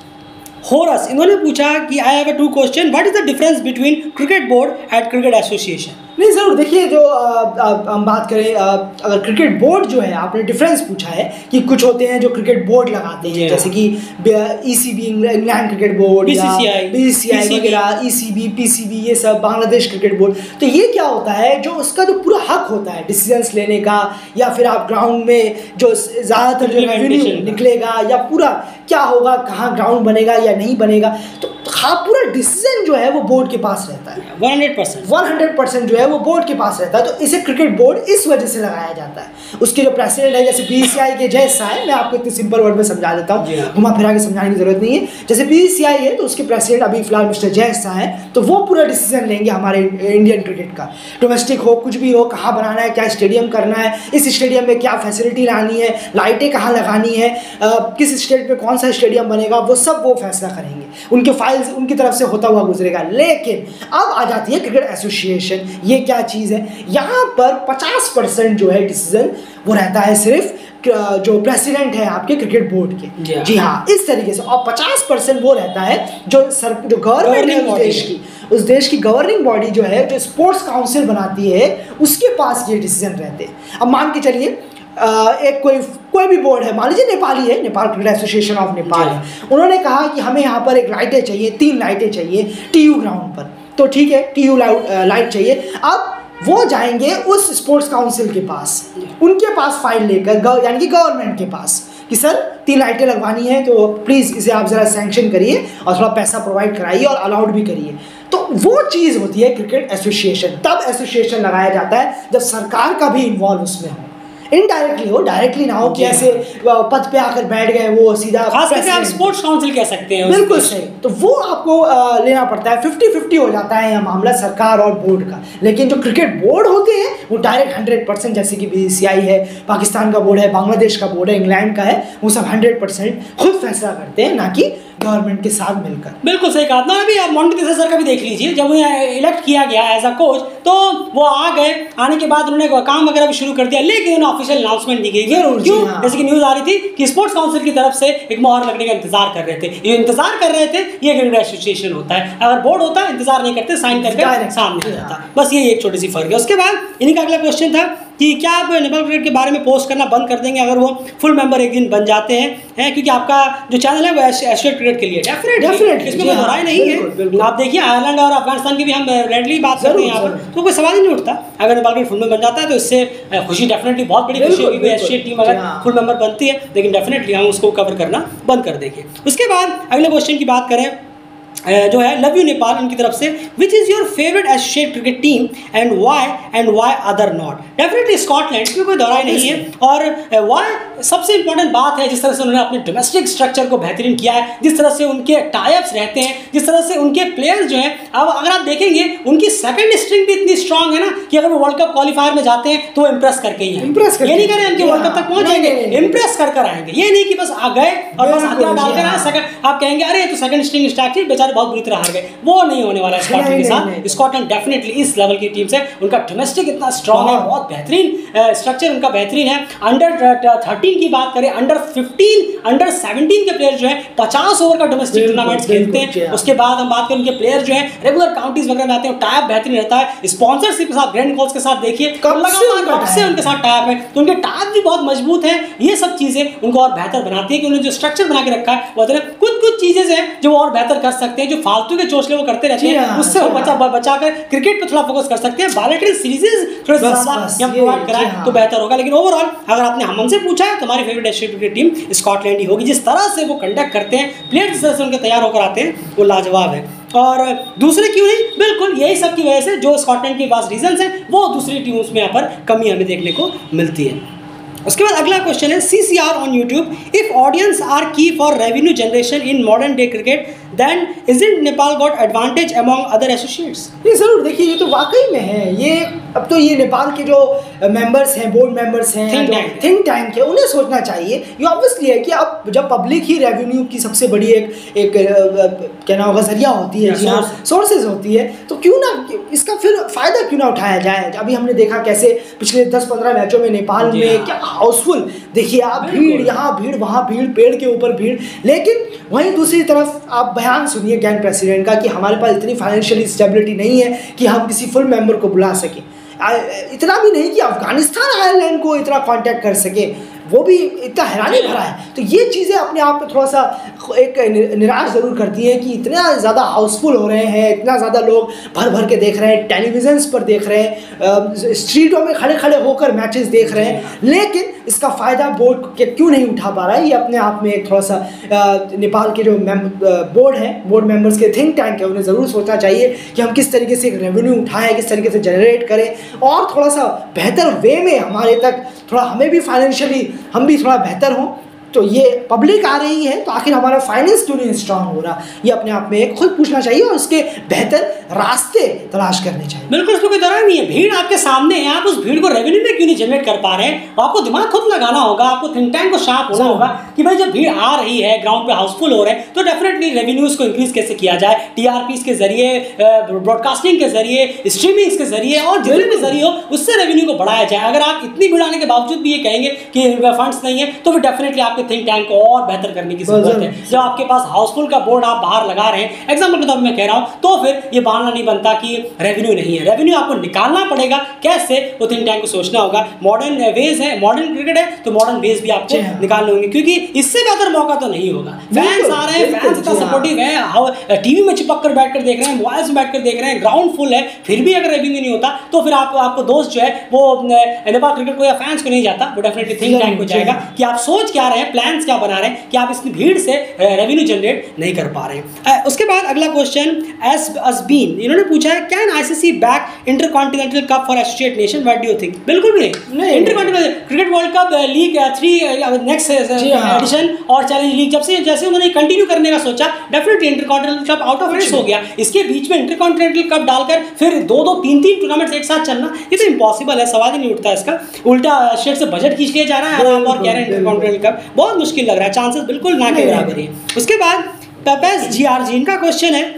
होरस इन्होंने पूछा कि I have a two question, what is the difference between cricket board and cricket association? नहीं ज़रूर, देखिए जो हम बात करें, अगर क्रिकेट बोर्ड जो है, आपने डिफरेंस पूछा है कि कुछ होते हैं जो क्रिकेट बोर्ड लगाते हैं, जैसे कि ECB England cricket board, BCCI BCCI वगैरह, ईसीबी, पीसीबी, ये सब बांग्लादेश क्रिकेट बोर्ड। तो ये क्या होता है, जो उसका जो पूरा हक होता है डिसीजंस लेने का, या फिर आप ग्राउंड में जो ज़्यादातर जो रेवेन्यू निकलेगा, या पूरा क्या होगा, कहाँ ग्राउंड बनेगा या नहीं बनेगा, तो हाँ पूरा डिसीजन जो है वो बोर्ड के पास रहता है। One hundred percent one hundred percent जो है वो बोर्ड के पास रहता है। तो इसे क्रिकेट बोर्ड इस वजह से लगाया जाता है। उसके जो प्रेसिडेंट है, जैसे बीसीसीआई के जय शाह है, मैं आपको इतने सिंपल वर्ड में समझा देता हूँ, घुमा फिरा के समझाने की जरूरत नहीं है। जैसे बीसीसीआई है तो उसके प्रेसिडेंट अभी फिलहाल मिस्टर जय शाह है, तो वो पूरा डिसीजन लेंगे हमारे इंडियन क्रिकेट का, डोमेस्टिक हो कुछ भी हो, कहाँ बनाना है, क्या स्टेडियम करना है, इस स्टेडियम में क्या फैसिलिटी लानी है, लाइटें कहाँ लगानी है, किस स्टेट में कौन सा स्टेडियम बनेगा, वो सब वो फैसला करेंगे। उनके फाइल्स उनकी तरफ से होता हुआ गुजरेगा। लेकिन अब आ जाती है क्रिकेट एसोसिएशन। ये क्या चीज़ है, यहाँ पर पचास परसेंट जो है डिसीजन वो रहता है सिर्फ जो प्रेसिडेंट है आपके क्रिकेट बोर्ड के। जी हाँ, इस तरीके से। और पचास परसेंट वो रहता है जो सर जो गवर्नमेंट है उस देश की, उस देश की गवर्निंग बॉडी जो है, जो स्पोर्ट्स काउंसिल बनाती है, उसके पास ये डिसीजन रहते हैं। अब मान के चलिए एक कोई कोई भी बोर्ड है, मान लीजिए नेपाली है, Nepal cricket association of Nepal है, उन्होंने कहा कि हमें यहाँ पर एक लाइटें चाहिए, तीन लाइटें चाहिए टीयू ग्राउंड पर, तो ठीक है टीयू लाइट चाहिए। अब वो जाएंगे उस स्पोर्ट्स काउंसिल के पास, उनके पास फाइल लेकर, यानी कि गवर्नमेंट के पास, कि सर तीन लाइटें लगवानी है तो प्लीज़ इसे आप ज़रा सैंक्शन करिए और थोड़ा पैसा प्रोवाइड कराइए और अलाउड भी करिए। तो वो चीज़ होती है क्रिकेट एसोसिएशन। तब एसोसिएशन लगाया जाता है जब सरकार का भी इन्वॉल्व उसमें हो, इनडायरेक्टली हो, डायरेक्टली ना हो कि ऐसे पद पे आकर बैठ गए वो सीधा। खास करके आप स्पोर्ट्स काउंसिल कह सकते हैं। बिल्कुल सही। तो वो आपको आ, लेना पड़ता है, फिफ्टी फिफ्टी हो जाता है यह मामला सरकार और बोर्ड का। लेकिन जो क्रिकेट बोर्ड होते हैं वो डायरेक्ट हंड्रेड परसेंट, जैसे कि बीसीसीआई है, पाकिस्तान का बोर्ड है, बांग्लादेश का बोर्ड है, इंग्लैंड का है, वो सब हंड्रेड परसेंट खुद फैसला करते हैं, ना कि गवर्नमेंट के साथ मिलकर। बिल्कुल सही कहा। ना अभी आप मोंटेसेर सर का भी देख लीजिए, जब उन्हें इलेक्ट किया गया एज अ कोच तो वो आ गए, आने के बाद उन्होंने काम वगैरह भी शुरू कर दिया, लेकिन उन्हें ऑफिशियल अनाउंसमेंट दी गई। क्यों? हाँ। जैसे कि न्यूज आ रही थी कि स्पोर्ट्स काउंसिल की तरफ से एक मोहर लगने का इंतजार कर रहे थे। ये इंतजार कर रहे थे, ये क्रिकेट एसोसिएशन होता है। अगर बोर्ड होता है इंतजार नहीं करते, साइन करके सामने आ जाता। बस ये एक छोटी सी फर्क है। उसके बाद इन्हीं का अगला क्वेश्चन था कि क्या आप नेपाल क्रिकेट के बारे में पोस्ट करना बंद कर देंगे अगर वो फुल मेंबर एक दिन बन जाते हैं, हैं? क्योंकि आपका जो चैनल है वो एशिया क्रिकेट के लिए डेफिनेटली डेफिनेटली इसमें कोई दोहराई नहीं है। आप देखिए आयरलैंड और अफगानिस्तान की भी हम रेडली बात करते हैं यहाँ पर, तो कोई सवाल ही नहीं उठता। अगर नेपाल क्रिकेट फुल मेंबर बन जाता है तो इससे खुशी डेफिनेटली बहुत बड़ी खुशी होगी। एशिया टीम अगर फुल मेंबर बनती है, लेकिन डेफिनेटली हम उसको कवर करना बंद कर देंगे। उसके बाद अगले क्वेश्चन की बात करें जो है लव यू नेपाल उनकी तरफ से, which is your favourite associate cricket team and why and why other not. Definitely Scotland, इसमें कोई दोहराई नहीं है। और वाई सबसे इंपॉर्टेंट बात है, जिस तरह से उन्होंने अपने डोमेस्टिक स्ट्रक्चर को बेहतरीन किया है, जिस तरह से उनके टाइप्स रहते हैं, जिस तरह से उनके प्लेयर्स जो हैं, अब अगर आप देखेंगे उनकी सेकंड स्ट्रिंग भी इतनी स्ट्रांग है ना कि अगर वो वर्ल्ड कप क्वालिफायर में जाते हैं तो वो इंप्रेस करके ही हैं। ये नहीं करें उनके वर्ल्ड कप तक पहुंच जाएंगे, इंप्रेस कर कर आएंगे। ये नहीं कि बस आ गए और बस हथियार डालकर आए, सेकंड आप कहेंगे अरे तो सेकंड स्ट्रिंग स्टार्ट थी, बेचारे बहुत बुरी तरह हार गए। वो नहीं होने वाला है स्कॉटलैंड के साथ। स्कॉटलैंड डेफिनेटली इस लेवल की टीम से, उनका डोमेस्टिक इतना स्ट्रांग है, बहुत बेहतरीन स्ट्रक्चर उनका बेहतरीन है। अंडर थर्टीन की बात करें, अंडर फिफ्टीन, अंडर सेवनटीन के प्लेयर जो है पचास ओवर का डोमेस्टिक टूर्नामेंट्स खेलते हैं। उसके बाद हम बात करें उनके प्लेयर जो है रेगुलर काउंटीज वगैरह में आते हैं, टाइप बेहतरीन रहता है। स्पॉन्सरशिप के साथ ग्रैंड कॉल्स के साथ देखिए कब से उनके साथ टाइप है, तो उनके टाइप भी बहुत मजबूत है। ये सब चीजें उनको और बेहतर बनाती है कि उन्होंने जो स्ट्रक्चर बना के रखा है वो कुछ कुछ चीजें हैं जो और बेहतर कर सकते हैं। जो फालतू के चोचले वो करते रहते हैं, उससे वो बचा बचाकर क्रिकेट पे थोड़ा फोकस कर सकते हैं। बायोलेटरी सीरीजेस थोड़े ज्यादा हम प्रोवाइड कराएं तो बेहतर होगा। लेकिन ओवरऑल अगर आपने हमसे पूछा है तो हमारी favourite Asia cricket team Scotland ही होगी। जिस तरह से वो कंडक्ट करते हैं, प्लेयर जिस तरह से उनके तैयार होकर आते हैं, वो लाजवाब है। और दूसरे क्यों नहीं, बिल्कुल यही सब की वजह से जो स्कॉटलैंड के पास रीजंस हैं वो दूसरी टीमों में यहाँ पर कमी हमें देखने को मिलती है। उसके बाद अगला क्वेश्चन है C C R on YouTube, if audience are key for revenue generation in modern day cricket then isn't Nepal got advantage among other associates. ये जरूर देखिए, ये तो वाकई में है। ये अब तो ये नेपाल के जो मेंबर्स हैं, बोर्ड मेंबर्स हैं, थिंक टैंक है, उन्हें सोचना चाहिए। ये ऑब्वियसली है कि अब जब पब्लिक ही रेवेन्यू की सबसे बड़ी एक एक क्या नाम होगा जरिया होती है, जी हाँ, सोर्सेज होती है, तो क्यों ना इसका फिर फायदा क्यों ना उठाया जाए। अभी हमने देखा कैसे पिछले दस पंद्रह मैचों में नेपाल में क्या हाउसफुल, देखिए आप भीड़, यहाँ भीड़, वहाँ भीड़, पेड़ के ऊपर भीड़। लेकिन वहीं दूसरी तरफ आप बयान सुनिए गैंग प्रेसिडेंट का कि हमारे पास इतनी फाइनेंशियल स्टेबिलिटी नहीं है कि हम किसी फुल मेंबर को बुला सकें। इतना भी नहीं कि अफगानिस्तान आयरलैंड को इतना कांटेक्ट कर सके, वो भी इतना हैरानी भरा है। तो ये चीज़ें अपने आप में थोड़ा सा एक निराश ज़रूर करती हैं कि इतना ज़्यादा हाउसफुल हो रहे हैं, इतना ज़्यादा लोग भर भर के देख रहे हैं, टेलीविजन्स पर देख रहे हैं, स्ट्रीटों में खड़े खड़े होकर मैचेस देख रहे हैं, लेकिन इसका फ़ायदा बोर्ड के क्यों नहीं उठा पा रहा है। ये अपने आप में एक थोड़ा सा नेपाल के जो बोर्ड है, बोर्ड मेंबर्स के थिंक टैंक है, उन्हें ज़रूर सोचना चाहिए कि हम किस तरीके से एक रेवेन्यू उठाएँ, किस तरीके से जनरेट करें और थोड़ा सा बेहतर वे में हमारे तक थोड़ा हमें भी फाइनेंशियली हम भी थोड़ा बेहतर हों। तो ये पब्लिक आ रही है तो आखिर हमारा फाइनेंस क्यों नहीं स्ट्रांग हो रहा, ये अपने आप में खुद पूछना चाहिए और उसके बेहतर रास्ते तलाश करने चाहिए। बिल्कुल, इसमें कोई दरार नहीं है। भीड़ आपके सामने है, आप उस भीड़ को रेवेन्यू में क्यों नहीं जनरेट कर पा रहे हैं। आपको दिमाग खुद लगाना होगा, आपको थिंक टैंक को शार्प होना होगा कि भाई जब भीड़ आ रही है, ग्राउंड पे हाउसफुल हो रहे हैं, तो डेफिनेटली रेवेन्यूज को इंक्रीज कैसे किया जाए, टीआरपीस के जरिए, ब्रॉडकास्टिंग के जरिए, स्ट्रीमिंग्स के जरिए और जितने भी जरिए हो उससे रेवेन्यू को बढ़ाया जाए। अगर आप इतनी भीड़ आने के बावजूद भी ये कहेंगे कि फंड्स नहीं है तो फिर डेफिनेटली आपके थिंक टैंक को और बेहतर करने की जरूरत है। जब आपके पास हाउसफुल का बोर्ड आप बाहर लगा रहे हैं, एग्जाम्पल के तौर पर मैं कह रहा हूँ, तो फिर ये बहाना नहीं बनता कि रेवेन्यू नहीं है। रेवेन्यू आपको निकालना पड़ेगा, कैसे, वो थिंक टैंक को सोचना होगा। मॉडर्न वेज है, मॉडर्न क्रिकेट है, तो मॉडर्न वेज भी आपको निकालने होंगे, क्योंकि इससे बेहतर मौका तो नहीं होगा। फैंस आ रहे हैं, फैंस इतना सपोर्टिव है, टीवी में चिपक कर बैठ कर देख रहे हैं, मोबाइल में बैठ कर देख रहे हैं, ग्राउंड फुल है, फिर भी अगर रेवेन्यू नहीं होता तो फिर आप आपको दोस्त जो है वो नेपाल क्रिकेट को या फैंस को नहीं जाता, वो डेफिनेटली थिंक टैंक को जाएगा कि आप सोच क्या रहे हैं, प्लान्स क्या बना रहे हैं कि आप इतनी भीड़ से रेवेन्यू जनरेट नहीं कर पा रहे हैं। उसके बाद अगला क्वेश्चन एस अजबीन, इन्होंने पूछा है, can ICC back intercontinental cup for associate nation, what do you think? बिल्कुल भी नहीं। Intercontinental cricket world cup league three next edition और चैलेंज लीग जब से जैसे उन्होंने कंटिन्यू करने का सोचा, definitely intercontinental cup out of race हो गया। इसके बीच में इंटरकॉन्टिनेंटल कप डालकर फिर दो दो तीन तीन टूर्नामेंट्स एक साथ चलना, ये तो इम्पॉसिबल है, सवाल ही नहीं उठता इसका। उल्टा शेयर से बजट खींच लिया जा रहा है आराम और कह रहे हैं इंटरकॉन्टिनेंटल कप, बहुत मुश्किल लग रहा है, चांसेस बिल्कुल ना के बराबर है। उसके बाद पेपेस जीआरजी, इनका क्वेश्चन है,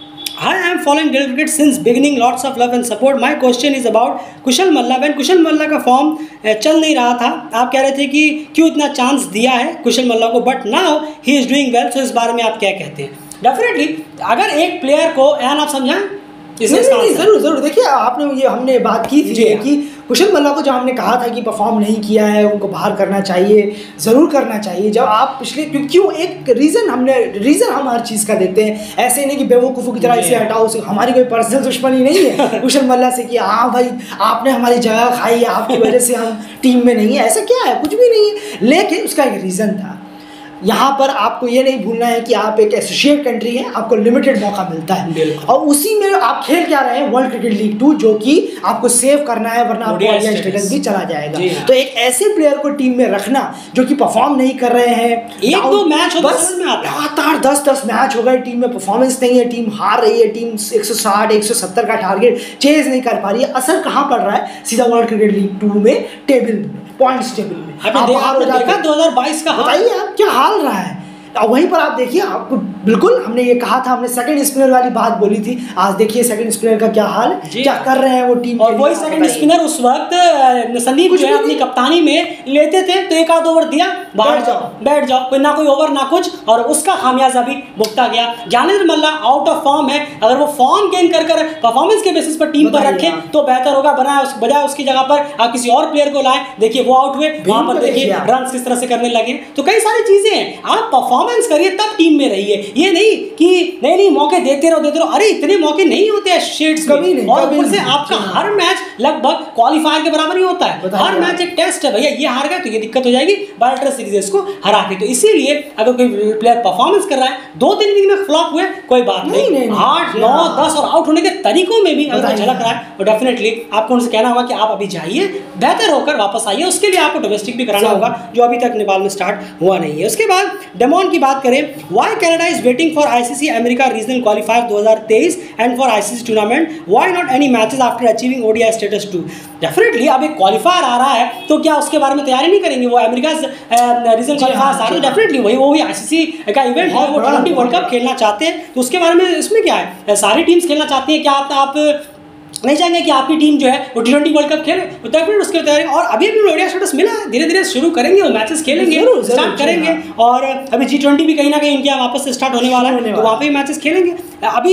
I am following Delhi cricket since beginning, lots of love and support. My question is about Kushal Malla. When Kushal Malla का फॉर्म चल नहीं रहा था, आप कह रहे थे कि क्यों इतना चांस दिया है कुशल मल्ला को, but now he is doing well, so इस बारे में आप क्या कहते हैं? डेफिनेटली अगर एक प्लेयर को एन आप समझाएं, नहीं, नहीं, जरूर जरूर देखिए, आपने ये हमने बात की थी कि कुशल मल्ला को जब हमने कहा था कि परफॉर्म नहीं किया है, उनको बाहर करना चाहिए, ज़रूर करना चाहिए। जब आप पिछले क्यों एक रीज़न हमने रीज़न हम हर चीज़ का देते हैं, ऐसे नहीं कि बेवकूफ़ों की तरह इसे हटाओ, हमारी कोई पर्सनल दुश्मनी नहीं है कुशल मल्ला से कि हाँ भाई आपने हमारी जगह खाई है, आपकी वजह से हम टीम में नहीं है, ऐसा क्या है, कुछ भी नहीं है। लेकिन उसका एक रीज़न था। यहाँ पर आपको ये नहीं भूलना है कि आप एक एसोसिएट कंट्री हैं, आपको लिमिटेड मौका मिलता है, और उसी में आप खेल क्या रहे हैं, वर्ल्ड क्रिकेट लीग टू, जो कि आपको सेव करना है, वरना आपको ओडीआई स्टेटस भी चला जाएगा। तो एक ऐसे प्लेयर को टीम में रखना जो कि परफॉर्म नहीं कर रहे हैं, एक दो मैच बस लगातार दस दस मैच हो गए, टीम में परफॉर्मेंस नहीं है, टीम हार रही है, टीम एक सौ साठ एक सौ सत्तर का टारगेट चेज नहीं कर पा रही है। असर कहाँ पड़ रहा है? सीधा वर्ल्ड क्रिकेट लीग टू में, टेबल पॉइंट्स टेबल में आप बाहर हो जाएगा। दो हज़ार बाईस का बताइए आप क्या हाल रहा है। और वहीं पर आप देखिए, आपको बिल्कुल हमने ये कहा था, हमने सेकंड स्पिनर वाली बात बोली थी, आज देखिए सेकंड स्पिनर का क्या हाल है, क्या कर रहे हैं वो टीम। और वही सेकंड स्पिनर उस वक्त संदीप जो है अपनी कप्तानी में लेते थे, तो एक आध ओवर दिया, बाहर जाओ, बैठ जाओ, कोई ना कोई ओवर ना कुछ, और उसका खामियाजा भी भुगता गया। Gyanendra Malla out of form है, अगर वो फॉर्म गेन कर कर परफॉर्मेंस के बेसिस पर टीम पर रखे तो बेहतर होगा, बनाए उस बजाय उसकी जगह पर आप किसी और प्लेयर को लाए। देखिए वो आउट हुए, वहां पर देखिए रन किस तरह से करने लगे। तो कई सारी चीजें हैं, आप परफॉर्मेंस करिए तब टीम में रहिए, ये नहीं कि नहीं नहीं मौके देते रहो देते रहो। अरे इतने मौके नहीं होते हैं शेड्स कभी नहीं, और ऊपर से आपका हर मैच लगभग क्वालिफायर के बराबर ही होता है, हर मैच एक टेस्ट है भैया, ये हार गए तो ये दिक्कत हो जाएगी बायोटर सीरीज को हरा के। तो इसीलिए अगर कोई प्लेयर परफॉर्मेंस कर रहा है, दो तीन दिन में फ्लॉप हुए कोई बात नहीं, आठ नौ दस और आउट होने के तरीकों में भी अगर झलक रहा है तो डेफिनेटली आपको उनसे कहना होगा कि आप अभी जाइए, बेहतर होकर वापस आइए। उसके लिए आपको डोमेस्टिक भी कराना होगा, जो अभी तक नेपाल में स्टार्ट हुआ नहीं है। उसके बाद डेमोन की बात करें, Why Canada is waiting for I C C America Regional Qualifier दो हज़ार तेईस and for I C C tournament? Why not any matches after achieving O D I status too? Definitely अब एक क्वालिफायर आ रहा है तो क्या उसके बारे में तैयारी नहीं करेंगे? वो अमेरिका रीजनल क्वालिफायर आ रहा है, डेफिनेटली वही वो भी आईसीसी का इवेंट है, वो ट्वेंटी वर्ल्ड कप खेलना चाहते हैं, तो उसके बारे में इसमें क्या है, सारी टीम्स खेलना चाहती हैं। क्या आप, आप नहीं चाहेंगे कि आपकी टीम जो है वो टी ट्वेंटी वर्ल्ड कप खेले? डेफिनेटली उसके तैयारी, और अभी अभी ओडीआई स्टेटस मिला है, धीरे धीरे शुरू करेंगे, वो मैचेस खेलेंगे, स्टार्ट करेंगे। और अभी जी ट्वेंटी भी कहीं ना कहीं इनके वापस से स्टार्ट होने वाला है, तो वहाँ पे मैचेस खेलेंगे। अभी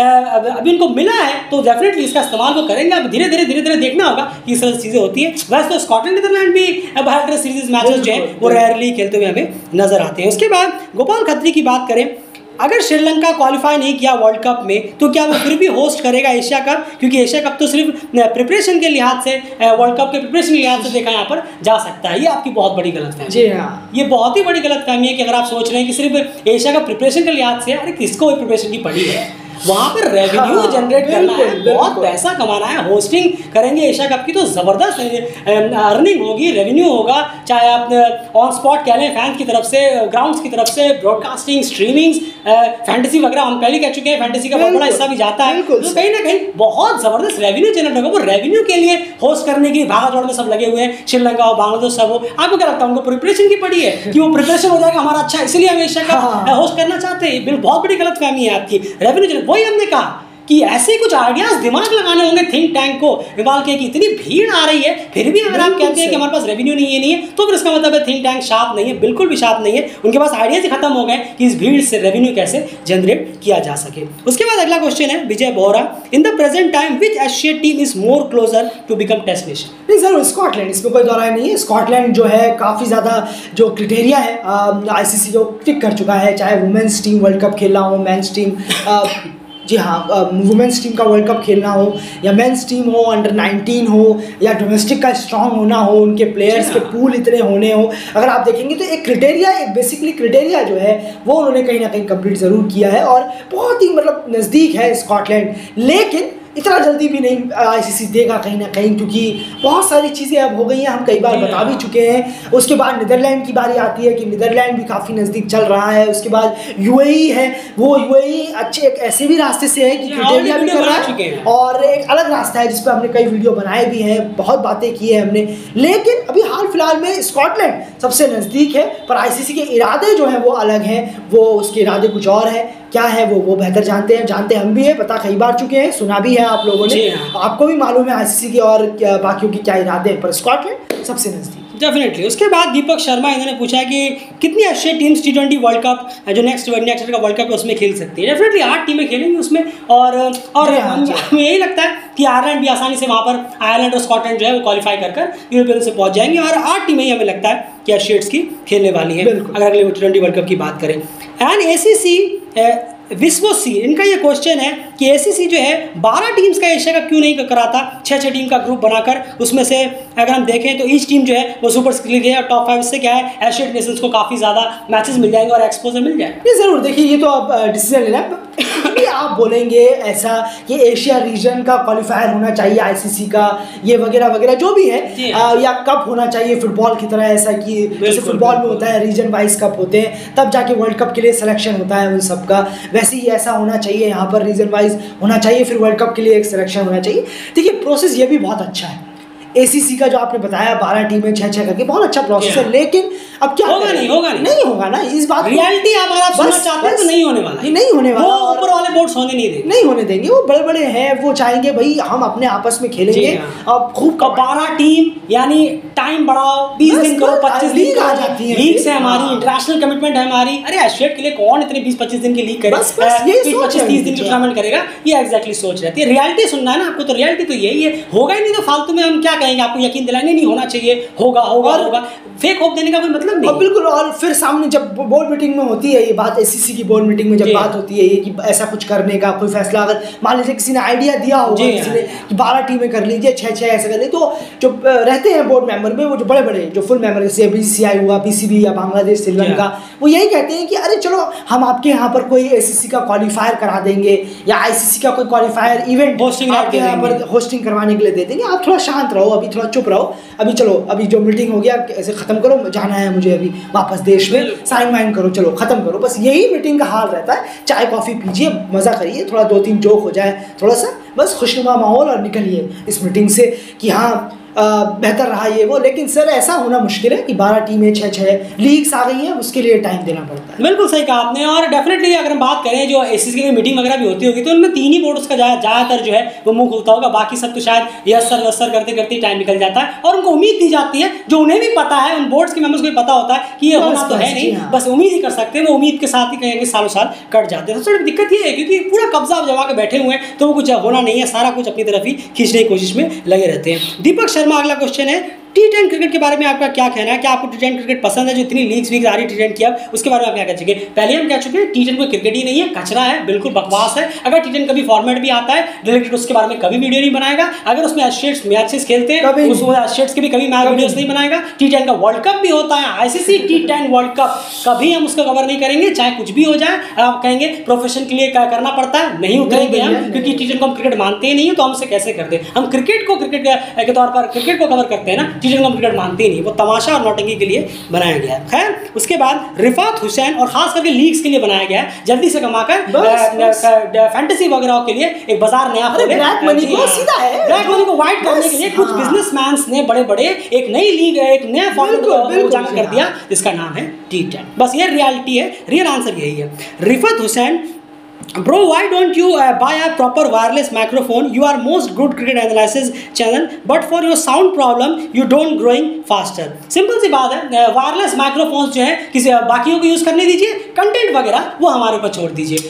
अभी इनको मिला है तो डेफिनेटली इसका इस्तेमाल वो करेंगे। अब धीरे धीरे धीरे धीरे देखना होगा कि इस तरह चीज़ें होती है। वैसे तो स्कॉटलैंड नीदरलैंड भी भारत सीरीज मैचेस जो है वो रेयरली खेलते हुए हमें नजर आते हैं। उसके बाद गोपाल खत्री की बात करें, अगर श्रीलंका क्वालिफाई नहीं किया वर्ल्ड कप में तो क्या वो फिर भी होस्ट करेगा एशिया कप? क्योंकि एशिया कप तो सिर्फ प्रिपरेशन के लिहाज से, वर्ल्ड कप के प्रिपरेशन के लिहाज से देखा यहाँ पर जा सकता है। ये आपकी बहुत बड़ी गलतफहमी है। जी हाँ, ये बहुत ही बड़ी गलतफहमी है कि अगर आप सोच रहे हैं कि सिर्फ एशिया का प्रिपरेशन के लिहाज से, अरे किसको कोई प्रिपरेशन की पड़ी है? वहाँ पर रेवेन्यू हाँ, जनरेट करना है, बहुत पैसा कमाना है, होस्टिंग करेंगे एशिया कप की तो ज़बरदस्त अर्निंग होगी, रेवेन्यू होगा, चाहे आप ऑन स्पॉट कह लें फैंस की तरफ से, ग्राउंड्स की तरफ से, ब्रॉडकास्टिंग, स्ट्रीमिंग्स, फैंटेसी वगैरह हम पहले कह चुके हैं, फैंटेसी का बहुत बड़ा हिस्सा भी जाता है, तो कहीं ना कहीं बहुत ज़बरदस्त रेवेन्यू जनरेट होगा। वो रेवेन्यू के लिए होस्ट करने की भागा दौड़ में सब लगे हुए हैं, श्रीलंका हो, बांग्लादेश सब हो। आपको क्या लगता है उनको प्रिपरेशन की पड़ी है कि वो प्रिपरेशन हो जाएगा हमारा अच्छा, इसलिए हम एशिया कप होस्ट करना चाहते हैं? बिल्कुल बहुत बड़ी गलतफहमी है आपकी। रेवेन्यू, वही हमने कहा कि ऐसे कुछ आइडियाज दिमाग लगाने होंगे थिंक टैंक को निकाल के कि इतनी भीड़ आ रही है, फिर भी अगर आप कहते हैं कि हमारे पास रेवेन्यू नहीं है नहीं है तो फिर इसका मतलब है थिंक टैंक शार्प नहीं है, बिल्कुल भी शार्प नहीं है। उनके पास आइडियाज ही खत्म हो गए कि इस भीड़ से रेवेन्यू कैसे जनरेट किया जा सके। उसके बाद अगला क्वेश्चन है Vijay Bohara, in the present time which Asian team is more closer to become test nation? नहीं सर, स्कॉटलैंड, इसमें कोई दौरान नहीं है। स्कॉटलैंड जो है काफ़ी ज़्यादा जो क्राइटेरिया है आईसीसी जो टिक कर चुका है, चाहे वुमेंस टीम वर्ल्ड कप खेलना हो, मेंस टीम जी हाँ वुमेंस टीम का वर्ल्ड कप खेलना हो या मेंस टीम हो, अंडर नाइनटीन हो या डोमेस्टिक का स्ट्रांग होना हो, उनके प्लेयर्स के पूल इतने होने हो, अगर आप देखेंगे तो एक क्राइटेरिया, एक बेसिकली क्राइटेरिया जो है वो उन्होंने कहीं ना कहीं कंप्लीट ज़रूर किया है और बहुत ही मतलब नज़दीक है स्कॉटलैंड। लेकिन इतना जल्दी भी नहीं आईसीसी देगा कहीं ना कहीं, क्योंकि बहुत सारी चीज़ें अब हो गई हैं, हम कई बार बता भी चुके हैं। उसके बाद नीदरलैंड की बारी आती है कि नीदरलैंड भी काफ़ी नज़दीक चल रहा है। उसके बाद यूएई है, वो यूएई अच्छे एक ऐसे भी रास्ते से है कि क्राइटेरिया भी कर रहा है और एक अलग रास्ता है जिस पर हमने कई वीडियो बनाए भी हैं, बहुत बातें की है हमने। लेकिन अभी हाल फिलहाल में स्कॉटलैंड सबसे नज़दीक है, पर आईसीसी के इरादे जो हैं वो अलग हैं, वो उसके इरादे कुछ और है। क्या है वो वो बेहतर जानते हैं, जानते हम भी हैं, पता कई बार चुके हैं, सुना भी है आप लोगों ने, आपको भी मालूम है आईसीसी के और बाकियों की क्या इरादे हैं, पर स्कॉटलैंड सबसे नज़दीक डेफिनेटली। उसके बाद दीपक शर्मा इन्होंने पूछा है कि कितनी Asian teams T twenty world cup जो नेक्स्ट नेक्स्ट का वर्ल्ड कप है उसमें खेल सकती है? डेफिनेटली आठ टीमें खेलेंगी उसमें और और हमें यही लगता है कि आयरलैंड भी आसानी से वहाँ पर आयरलैंड और स्कॉटलैंड जो है वो क्वालिफाई कर कर यूरोपियन से पहुँच जाएंगे और आठ टीमें ही हमें लगता है कि एशियड्स की खेलने वाली है अगर अगले टी ट्वेंटी वर्ल्ड कप की बात करें। एंड ए सी सी विश्वसी, इनका ये क्वेश्चन है कि एसीसी जो है बारह टीम्स का एशिया का क्यों नहीं कराता, छः छः टीम का ग्रुप बनाकर, उसमें से अगर हम देखें तो ईच टीम जो है वो सुपर लीग है और टॉप फाइव से क्या है एशियन नेशंस को काफ़ी ज़्यादा मैचेस मिल जाएंगे और एक्सपोजर मिल जाएगा। ये ज़रूर देखिए, ये तो आप डिसीजन लेना है, आप बोलेंगे ऐसा कि एशिया रीजन का क्वालिफायर होना चाहिए आईसीसी का, ये वगैरह वगैरह जो भी है, आ, या कप होना चाहिए फुटबॉल की तरह, ऐसा कि जैसे फुटबॉल में होता है रीजन वाइज कप होते हैं तब जाके वर्ल्ड कप के लिए सिलेक्शन होता है उन सब का, वैसे ही ऐसा होना चाहिए यहाँ पर, रीजन वाइज होना चाहिए, फिर वर्ल्ड कप के लिए एक सिलेक्शन होना चाहिए। देखिए प्रोसेस ये भी बहुत अच्छा है, एसीसी का जो आपने बताया बारह टीमें छह छह करके बहुत अच्छा प्रोसेस है, लेकिन अब क्या होगा नहीं होगा नहीं, नहीं होगा ना इस बात रियलिटी आप अगर आप सुनना चाहते हैं तो नहीं होने वाला, नहीं होने वाला, वो ऊपर वाले बोर्ड्स होने नहीं देंगे, नहीं होने देंगे, वो बड़े बड़े हैं, वो चाहेंगे भाई हम अपने आपस में खेलेंगे। अब खूब बारह टीम यानी टाइम बढ़ाओ, बीस दिन करो, पच्चीस दिन आ जाती है, लीग से हमारी इंटरनेशनल कमिटमेंट है हमारी। अरे एशियड के लिए कौन इतने बीस पच्चीस दिन की लीग करे, पच्चीस तीस दिन की टूर्नामेंट करेगा, ये एग्जैक्टली सोच रहती है। रियलिटी सुनना है ना आपको, तो रियलिटी तो यही है, होगा ही नहीं तो फालतू में हम क्या कहेंगे, आपको यकीन दिलाएंगे नहीं होना चाहिए, होगा होगा होगा, फेक होप देने का कोई मतलब नहीं। बिल्कुल, और फिर सामने जब बोर्ड मीटिंग में होती है ये बात, एसीसी की बोर्ड मीटिंग में जब बात होती है ये कि ऐसा कुछ करने का कोई फैसला, अगर मान लीजिए किसी ने आइडिया दिया होगा किसी ने कि बारह टीमें कर लीजिए, छः छः ऐसा कर लीजिए, तो जो रहते हैं बोर्ड मेंबर में वो जो बड़े बड़े जो फुल मेंबर जैसे बीसीसीआई हुआ, पीसीबी या बांग्लादेश श्रीलंका, वो यही कहते हैं कि अरे चलो हम आपके यहाँ पर कोई एसीसी का क्वालिफायर करा देंगे या आईसीसी का कोई क्वालिफायर इवेंट आपके यहाँ पर होस्टिंग करवाने के लिए दे देंगे, आप थोड़ा शांत रहो, अभी थोड़ा चुप रहो, अभी चलो अभी जो मीटिंग हो गया ऐसे खत्म करो, जाना है मुझे अभी वापस देश में, साइन वाइन करो, चलो खत्म करो, बस यही मीटिंग का हाल रहता है। चाय कॉफी पीजिए, मजा करिए, थोड़ा दो तीन जोक हो जाए, थोड़ा सा बस खुशनुमा माहौल और निकलिए इस मीटिंग से कि हाँ बेहतर रहा ये वो। लेकिन सर ऐसा होना मुश्किल है कि बारह टीमें छः छः लीग्स आ गई हैं, उसके लिए टाइम देना पड़ता है। बिल्कुल सही कहा आपने, और डेफिनेटली अगर हम बात करें जो एसीसी की मीटिंग वगैरह भी होती होगी तो उनमें तीन ही बोर्ड्स का ज़्यादातर जो है वो मुंह खुलता होगा, बाकी सब तो शायद यस सर वस सर करते करते टाइम निकल जाता है और उनको उम्मीद दी जाती है, जो उन्हें भी पता है, उन बोर्ड्स के मेंबर्स को भी पता होता है कि ये होना तो है नहीं, बस उम्मीद ही कर सकते हैं, वो उम्मीद के साथ ही कहेंगे सालों साल कट जाते हैं। सबसे बड़ी दिक्कत ये है क्योंकि पूरा कब्जा जमा के बैठे हुए हैं तो वो कुछ होना नहीं है, सारा कुछ अपनी तरफ ही खींचने की कोशिश में लगे रहते हैं। दीपक शर्मा अगला क्वेश्चन है, टी टेन क्रिकेट के बारे में आपका क्या कहना है? क्या आपको टी टेन क्रिकेट पसंद है? जो इतनी लीग्स वीग्स आ रही टी टेन की, अब उसके बारे में आप क्या कह चुके? पहले हम कह चुके हैं टी टेन कोई क्रिकेट ही नहीं है, कचरा है, बिल्कुल बकवास है। अगर टी टेन कभी फॉर्मेट भी आता है डायरेक्ट उसके बारे में कभी वीडियो नहीं बनाएगा, अगर उसमें एशियड्स मैचेस खेलते हैं उसमें एशियड्स के भी कभी मैच वीडियोस नहीं बनाएगा। टी टेन का वर्ल्ड कप भी होता है, ICC T ten world cup, कभी हम उसका कवर नहीं करेंगे, चाहे कुछ भी हो जाए। आप कहेंगे प्रोफेशन के लिए क्या करना पड़ता है, नहीं उतरेंगे हम, क्योंकि टी टेन को हम क्रिकेट मानते ही नहीं है, तो हमसे कैसे करते? हम क्रिकेट को क्रिकेट के तौर पर क्रिकेट को कवर करते हैं ना, टी टेन को हम क्रिकेट मानते नहीं, वो तमाशा और नौटंकी के लिए बनाया गया है। खैर उसके बाद रिफात हुसैन, और खास करके लीग्स के लिए बनाया गया है, जल्दी से कमाकर फैंटेसी वगैरह के लिए एक बाजार नया खोले, ब्लैक मनी को सीधा है, ब्लैक मनी को वाइट करने के लिए कुछ बिजनेसमैन ने बड़े बड़े एक नई लीग, एक नया फॉर्मेट को उजागर कर दिया जिसका नाम है टी टेन। बस ये रियलिटी है, रियल आंसर यही है। Rifat Hussain Bro, why don't you uh, buy a proper wireless microphone? You are most good cricket analysis channel, but for your sound problem, you don't growing faster. Simple सी बात है, wireless microphones जो है किसी बाकियों को यूज़ करने दीजिए, कंटेंट वगैरह वो हमारे ऊपर छोड़ दीजिए,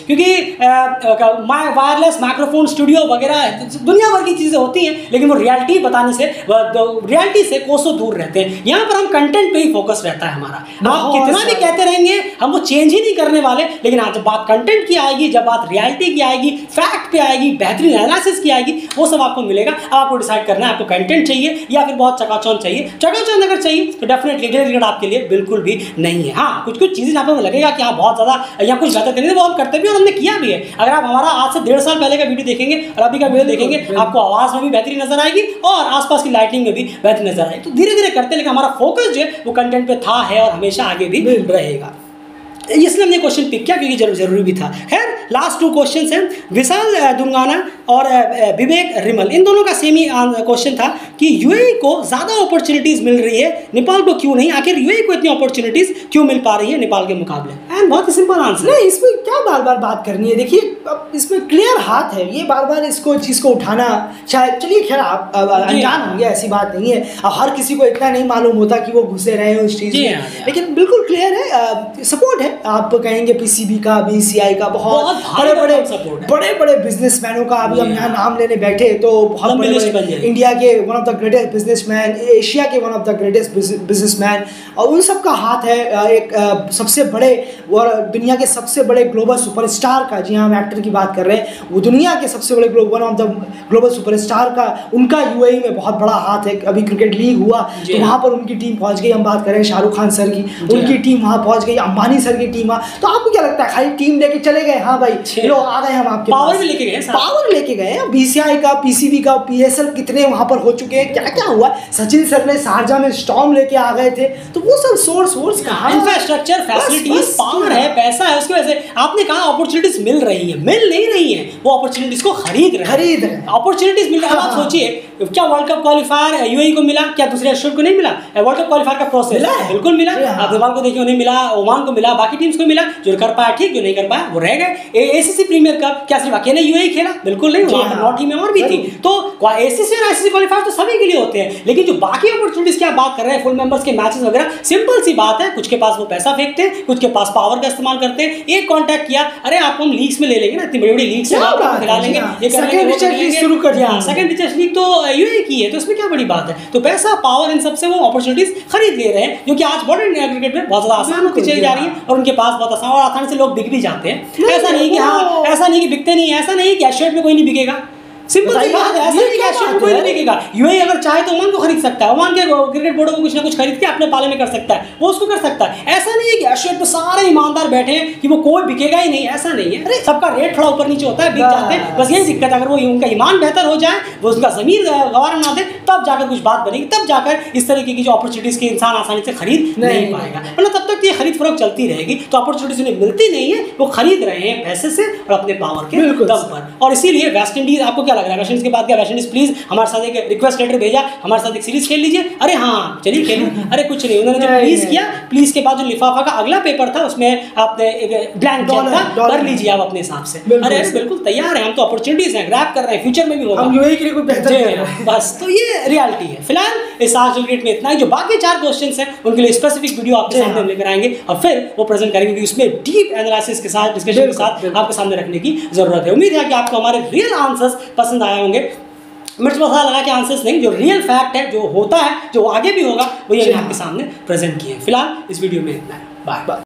क्योंकि वायरलेस माइक्रोफोन स्टूडियो वगैरह दुनिया भर की चीज़ें होती हैं, लेकिन वो रियलिटी बताने से रियलिटी से कोसों दूर रहते हैं। यहाँ पर हम कंटेंट पे ही फोकस रहता है हमारा। आप कितना भी कहते रहेंगे हम वो चेंज ही नहीं करने वाले, लेकिन आज जब बात कंटेंट की आएगी, जब बात रियलिटी की आएगी, फैक्ट पे आएगी, बेहतरीन एनालिसिस की आएगी, वो सब आपको मिलेगा। आपको डिसाइड करना है आपको कंटेंट चाहिए या फिर बहुत चकाचौंध चाहिए। चकाचौंध अगर चाहिए तो डेफिनेटली डेली क्रिकेट आपके लिए बिल्कुल भी नहीं है। हाँ, कुछ कुछ चीज़ें आपको लगेगा कि हाँ बहुत ज़्यादा या कुछ बेहतर करेंगे, वो हम करते भी और हमने किया भी है। अगर आप हमारा आज से डेढ़ साल पहले का वीडियो देखेंगे और अभी का वीडियो देखेंगे, आपको आवाज़ में भी बेहतरी नजर आएगी और आसपास की लाइटिंग में भी बेहतरी नजर आएगी। तो धीरे धीरे करते, लेकिन हमारा फोकस जो है वो कंटेंट पे था, है और हमेशा आगे भी रहेगा। इसलिए हमने क्वेश्चन पिक किया क्योंकि जरूर जरूरी भी था। खैर, लास्ट टू क्वेश्चन हैं, विशाल दुंगाना और विवेक रिमल, इन दोनों का सेम ही क्वेश्चन था कि यूएई को ज़्यादा अपॉर्चुनिटीज़ मिल रही है, नेपाल को क्यों नहीं? आखिर यूएई को इतनी अपॉर्चुनिटीज़ क्यों मिल पा रही है नेपाल के मुकाबले? एंड बहुत ही सिंपल आंसर नहीं, इसमें क्या बार बार बात करनी है। देखिए, अब इसमें क्लियर हाथ है, ये बार बार इसको चीज़ को उठाना शायद, चलिए खैर आप अनजान होंगे, ऐसी बात नहीं है। अब हर किसी को इतना नहीं मालूम होता कि वो घुसे रहे उस चीज़ में, लेकिन बिल्कुल क्लियर है, सपोर्ट है। आप कहेंगे पीसीबी का, बीसीआई का, बहुत बड़े बड़े बड़े बड़े बिजनेसमैनों का, अभी हम यहाँ नाम लेने बैठे तो बहुत बड़े, इंडिया के one of the greatest businessman, Asia के one of the greatest businessman, और उन सब का हाथ है एक सबसे बड़े और दुनिया के सबसे बड़े ग्लोबल सुपरस्टार का। जी हाँ, हम एक्टर की बात कर रहे हैं, वो दुनिया के सबसे बड़े one of the global superstar का, उनका यूएई में बहुत बड़ा हाथ है। अभी क्रिकेट लीग हुआ तो वहाँ पर उनकी टीम पहुँच गई। हम बात करें शाहरुख खान सर की, उनकी टीम वहाँ पहुँच गई, अंबानी सर की टीम। तो आपको क्या लगता है, खाली टीम लेके चले गए? हाँ भाई, लो आ गए हम आपके पावर भी लेके गए, पावर लेके गए। बीसीआई का, पीसीबी का, पीएसएल कितने वहां पर हो चुके हैं, क्या क्या हुआ। सचिन सर ने शारजा में स्टॉर्म लेके आ गए थे, तो वो सब सोर्स सोर्स कहाँ, इंफ्रास्ट्रक्चर, फैसिलिटीज, पावर है, पैसा है, उसकी वजह से आपने कहा अपॉर्चुनिटीज मिल रही है, मिल नहीं रही है, वो अपॉर्चुनिटीज को खरीद रहे खरीद रहे अपॉर्चुनिटीज मिल रही है। आप सोचिए, क्या वर्ल्ड कप क्वालिफायर यूएई को मिला, क्या दूसरे राष्ट्रों को नहीं मिला? वर्ल्ड कप क्वालिफायर का प्रोसेस बिल्कुल मिला। आप नेपाल को देखिए उन्हें मिला, ओमान को मिला, बाकी टीम्स को मिला। जो कर पाया ठीक, जो नहीं कर पाया वो रह गए। एसीसी प्रीमियर कप क्या सिर्फ अकेले यूएई खेला? बिल्कुल नहीं, वहां पर नौ टीमें और भी थी। तो एसीसी और आईसीसी क्वालिफायर तो सभी के लिए होते हैं, लेकिन जो बाकी अपॉर्चुनिटीज की आप बात कर रहे हैं, फुल मेंबर्स के मैचेस वगैरह, सिंपल सी बात है, कुछ के पास वो पैसा फेंकते हैं, कुछ के पास पावर का इस्तेमाल करते हैं। एक कॉन्टैक्ट किया, अरे आपको हम लीग्स में ले लेंगे ना, इतनी बड़ी बड़ी लीग से खिला लेंगे, ये शुरू कर दिया। सेकंड टीचर्स लीग तो यूएई की है, तो इसमें क्या बड़ी बात है? तो पैसा, पावर, इन सबसे वो अपॉर्चुनिटीज खरीद ले रहे हैं, जो कि आज मॉडर्न क्रिकेट में बहुत ज्यादा आसान होती चली जा रही है और उनके पास बहुत आसान और आसानी से लोग बिक भी जाते हैं। ऐसा नहीं कि हाँ, ऐसा नहीं कि बिकते नहीं, ऐसा नहीं कि एशियट में कोई नहीं बिकेगा। सिंपल सी बात है, ऐसा नहीं कि एशियट में कोई नहीं बिकेगा। यूएई अगर चाहे तो ओमान को खरीद सकता है, ओमान के क्रिकेट बोर्ड को कुछ ना कुछ खरीद के अपने पाले में कर सकता है, वो उसको कर सकता है। ऐसा नहीं है कि एशियट में सारे ईमानदार बैठे हैं कि वो कोई बिकेगा ही नहीं, ऐसा नहीं है। अरे सबका रेट थोड़ा ऊपर नीचे होता है, बिक जाते हैं, बस यही दिक्कत है। अगर वो उनका ईमान बेहतर हो जाए, वो उसका ज़मीर गवारा ना दे, तब जाकर कुछ बात बनेगी, तब जाकर इस तरीके की जो अपॉर्चुनिटीज के इंसान आसानी से खरीद नहीं पाएगा। मतलब तब तक ये खरीद फरोख्त चलती रहेगी, तो अपॉर्चुनिटीज उन्हें मिलती नहीं है, वो खरीद रहे हैं पैसे से और अपने पावर के दम पर। और इसीलिए वेस्ट इंडीज, आपको क्या लग रहा है, वेस्ट इंडीज के बाद क्या, वेस्ट इंडीज प्लीज हमारे साथ एक रिक्वेस्ट लेटर भेजा, हमारे साथ एक सीरीज खेल लीजिए। अरे हाँ चलिए खेलें, अरे कुछ नहीं, उन्होंने जो प्लीज किया, प्लीज के बाद जो लिफाफा का अगला पेपर था उसमें आपने एक ब्लैंक था, भर लीजिए आप अपने हिसाब से। अरे बिल्कुल तैयार है हम, तो अपॉर्चुनिटीज हैं, ग्रैब कर रहे हैं, फ्यूचर में भी होगा, हम यूएई के लिए कोई बेहतर है बस। तो ये रियलिटी है। फिलहाल इस आज क्रिकेट में इतना ही। जो बाकी चार क्वेश्चंस हैं उनके लिए स्पेसिफिक वीडियो आपके सामने हम लेकर आएंगे और फिर वो प्रेजेंट करेंगे, क्योंकि उसमें डीप एनालिसिस के साथ, डिस्कशन के साथ आपके सामने रखने की जरूरत है। उम्मीद है कि आपको हमारे रियल आंसर्स पसंद आए होंगे। मिर्च मसाला लगा के आंसर्स नहीं, जो रियल फैक्ट है, जो होता है, जो आगे भी होगा, वो ये आपके सामने प्रेजेंट किए। फिलहाल इस वीडियो में इतना है। Bye bye.